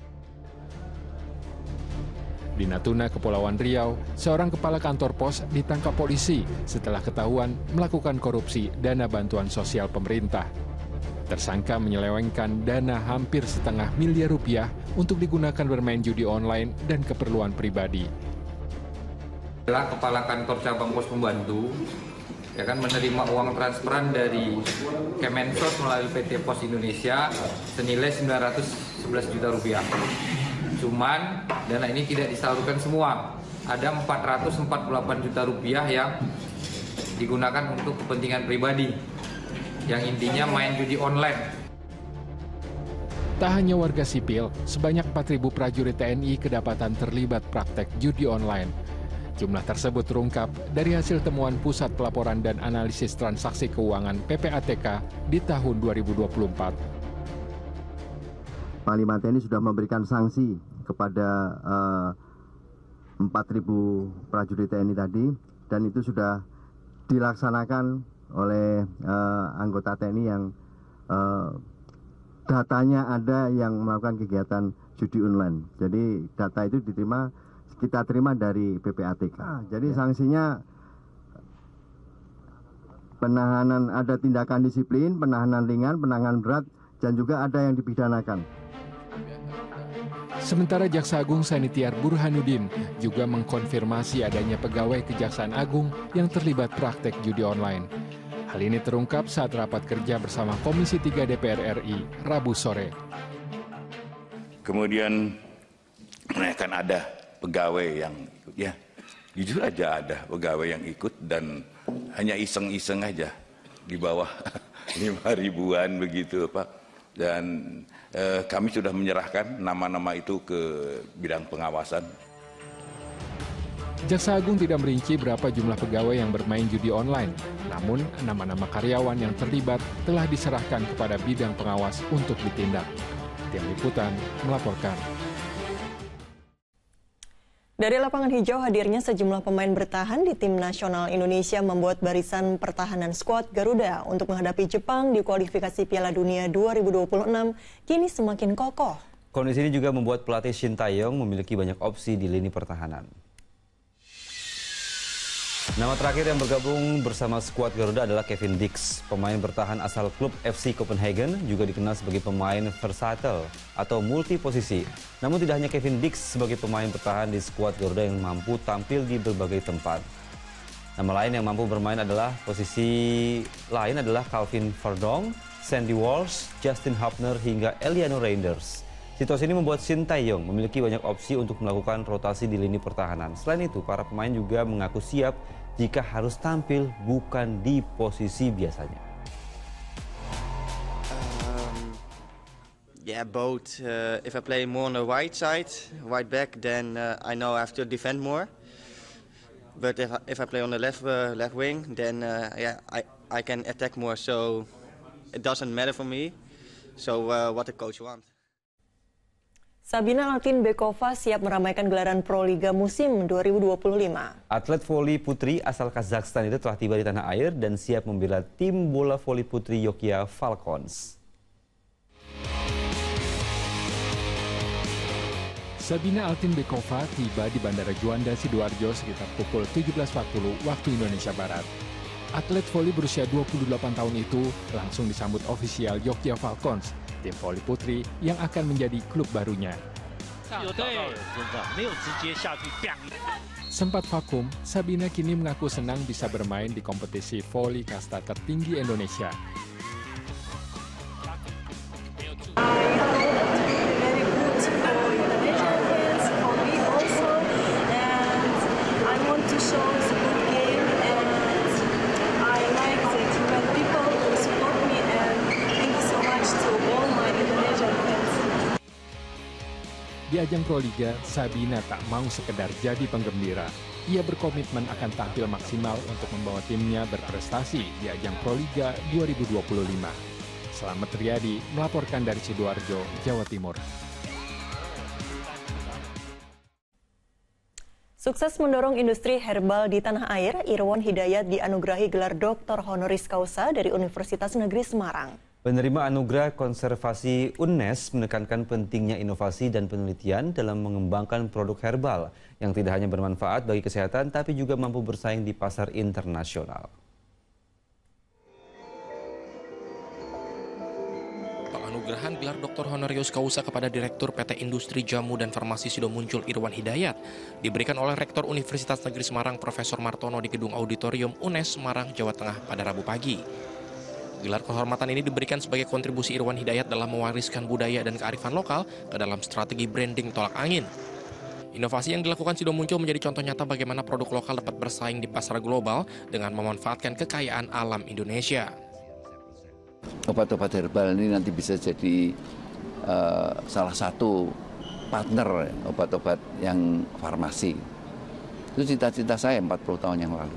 Di Natuna, Kepulauan Riau, seorang kepala kantor pos ditangkap polisi setelah ketahuan melakukan korupsi dana bantuan sosial pemerintah. Tersangka menyelewengkan dana hampir setengah miliar rupiah untuk digunakan bermain judi online dan keperluan pribadi. Kepala kantor cabang pos pembantu menerima uang transferan dari Kemensos melalui PT Pos Indonesia senilai 911 juta rupiah. Cuman dana ini tidak disalurkan semua. Ada 448 juta rupiah yang digunakan untuk kepentingan pribadi, yang intinya main judi online. Tak hanya warga sipil, sebanyak 4.000 prajurit TNI kedapatan terlibat praktek judi online. Jumlah tersebut terungkap dari hasil temuan Pusat Pelaporan dan Analisis Transaksi Keuangan PPATK di tahun 2024. Panglima TNI sudah memberikan sanksi kepada 4.000 prajurit TNI tadi, dan itu sudah dilaksanakan oleh anggota TNI yang datanya ada yang melakukan kegiatan judi online. Jadi data itu kita terima dari PPATK. Jadi sanksinya penahanan, ada tindakan disiplin, penahanan ringan, penahanan berat, dan juga ada yang dipidanakan. Sementara Jaksa Agung Sanitiar Burhanuddin juga mengkonfirmasi adanya pegawai Kejaksaan Agung yang terlibat praktek judi online. Hal ini terungkap saat rapat kerja bersama Komisi 3 DPR RI Rabu sore. Kemudian kan ada pegawai yang ikut, ya jujur aja ada pegawai yang ikut dan hanya iseng-iseng aja di bawah 5.000-an begitu Pak. Dan kami sudah menyerahkan nama-nama itu ke bidang pengawasan. Jaksa Agung tidak merinci berapa jumlah pegawai yang bermain judi online. Namun, nama-nama karyawan yang terlibat telah diserahkan kepada bidang pengawas untuk ditindak. Tim Liputan melaporkan. Dari lapangan hijau hadirnya sejumlah pemain bertahan di tim nasional Indonesia membuat barisan pertahanan skuad Garuda untuk menghadapi Jepang di kualifikasi Piala Dunia 2026 kini semakin kokoh. Kondisi ini juga membuat pelatih Shin Tae-yong memiliki banyak opsi di lini pertahanan. Nama terakhir yang bergabung bersama skuad Garuda adalah Kevin Dix. Pemain bertahan asal klub FC Copenhagen juga dikenal sebagai pemain versatile atau multi-posisi. Namun tidak hanya Kevin Dix sebagai pemain bertahan di skuad Garuda yang mampu tampil di berbagai tempat. Nama lain yang mampu bermain adalah Calvin Verdong, Sandy Walsh, Justin Hubner hingga Eliano Reinders. Situasi ini membuat Shin Tae-yong memiliki banyak opsi untuk melakukan rotasi di lini pertahanan. Selain itu, para pemain juga mengaku siap jika harus tampil bukan di posisi biasanya. Yeah, both. If I play more on the right side, right back, then I know I have to defend more. But if I play on the left wing, then I can attack more. So it doesn't matter for me. So what the coach wants. Sabina Altinbekova siap meramaikan gelaran Pro Liga musim 2025. Atlet voli putri asal Kazakhstan itu telah tiba di tanah air dan siap membela tim bola voli putri Yogyakarta Falcons. Sabina Altinbekova tiba di Bandara Juanda Sidoarjo sekitar pukul 17.40 waktu Indonesia Barat. Atlet voli berusia 28 tahun itu langsung disambut ofisial Yogyakarta Falcons, tim voli putri yang akan menjadi klub barunya. Sempat vakum, Sabina kini mengaku senang bisa bermain di kompetisi voli kasta tertinggi Indonesia. Di ajang Proliga, Sabina tak mau sekedar jadi penggembira. Ia berkomitmen akan tampil maksimal untuk membawa timnya berprestasi di ajang Proliga 2025. Selamat Riyadi melaporkan dari Sidoarjo, Jawa Timur. Sukses mendorong industri herbal di tanah air, Irwan Hidayat dianugerahi gelar Doktor Honoris Causa dari Universitas Negeri Semarang. Penerima anugerah konservasi UNES menekankan pentingnya inovasi dan penelitian dalam mengembangkan produk herbal yang tidak hanya bermanfaat bagi kesehatan tapi juga mampu bersaing di pasar internasional. Penganugerahan gelar Dr. Honoris Causa kepada Direktur PT Industri Jamu dan Farmasi Sidomuncul Irwan Hidayat diberikan oleh Rektor Universitas Negeri Semarang Profesor Martono di Gedung Auditorium UNES Semarang, Jawa Tengah pada Rabu pagi. Gelar kehormatan ini diberikan sebagai kontribusi Irwan Hidayat dalam mewariskan budaya dan kearifan lokal ke dalam strategi branding tolak angin. Inovasi yang dilakukan Sidomuncul menjadi contoh nyata bagaimana produk lokal dapat bersaing di pasar global dengan memanfaatkan kekayaan alam Indonesia. Obat-obat herbal ini nanti bisa jadi salah satu partner obat-obat yang farmasi. Itu cita-cita saya 40 tahun yang lalu.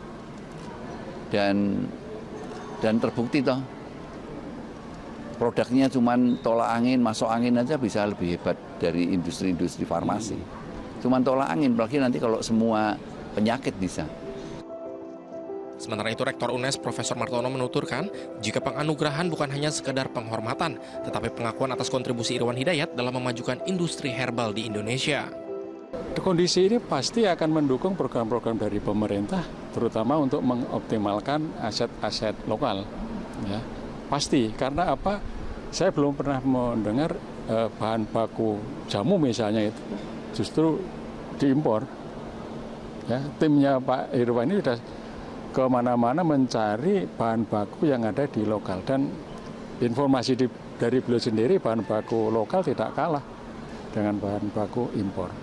Dan terbukti toh, produknya cuman tolak angin, masuk angin aja bisa lebih hebat dari industri-industri farmasi. Cuman tolak angin, apalagi nanti kalau semua penyakit bisa. Sementara itu Rektor UNES Profesor Martono menuturkan, jika penganugerahan bukan hanya sekedar penghormatan, tetapi pengakuan atas kontribusi Irwan Hidayat dalam memajukan industri herbal di Indonesia. Kondisi ini pasti akan mendukung program-program dari pemerintah, terutama untuk mengoptimalkan aset-aset lokal. Ya, pasti, karena apa? Saya belum pernah mendengar bahan baku jamu misalnya itu justru diimpor. Ya, timnya Pak Irwan ini sudah kemana-mana mencari bahan baku yang ada di lokal, dan informasi dari beliau sendiri bahan baku lokal tidak kalah dengan bahan baku impor.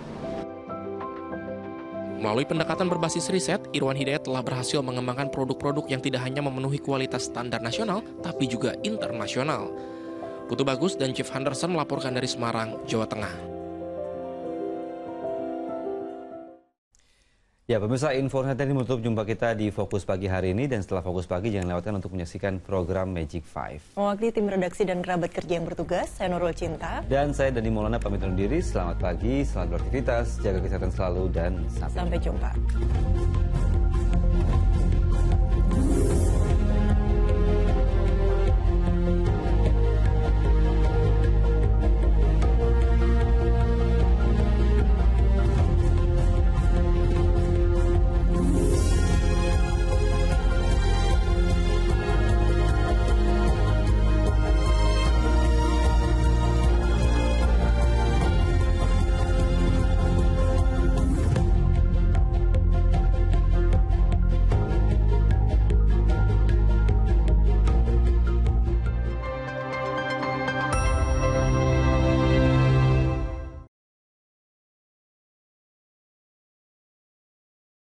Melalui pendekatan berbasis riset, Irwan Hidayat telah berhasil mengembangkan produk-produk yang tidak hanya memenuhi kualitas standar nasional, tapi juga internasional. Putu Bagus dan Chief Henderson melaporkan dari Semarang, Jawa Tengah. Ya, pemirsa, informasi tadi menutup jumpa kita di Fokus Pagi hari ini, dan setelah Fokus Pagi jangan lewatkan untuk menyaksikan program Magic 5. Mewakili tim redaksi dan kerabat kerja yang bertugas, saya Nurul Cinta. Dan saya Dani Maulana pamit undur diri. Selamat pagi, selamat beraktivitas, jaga kesehatan selalu, dan sampai jumpa.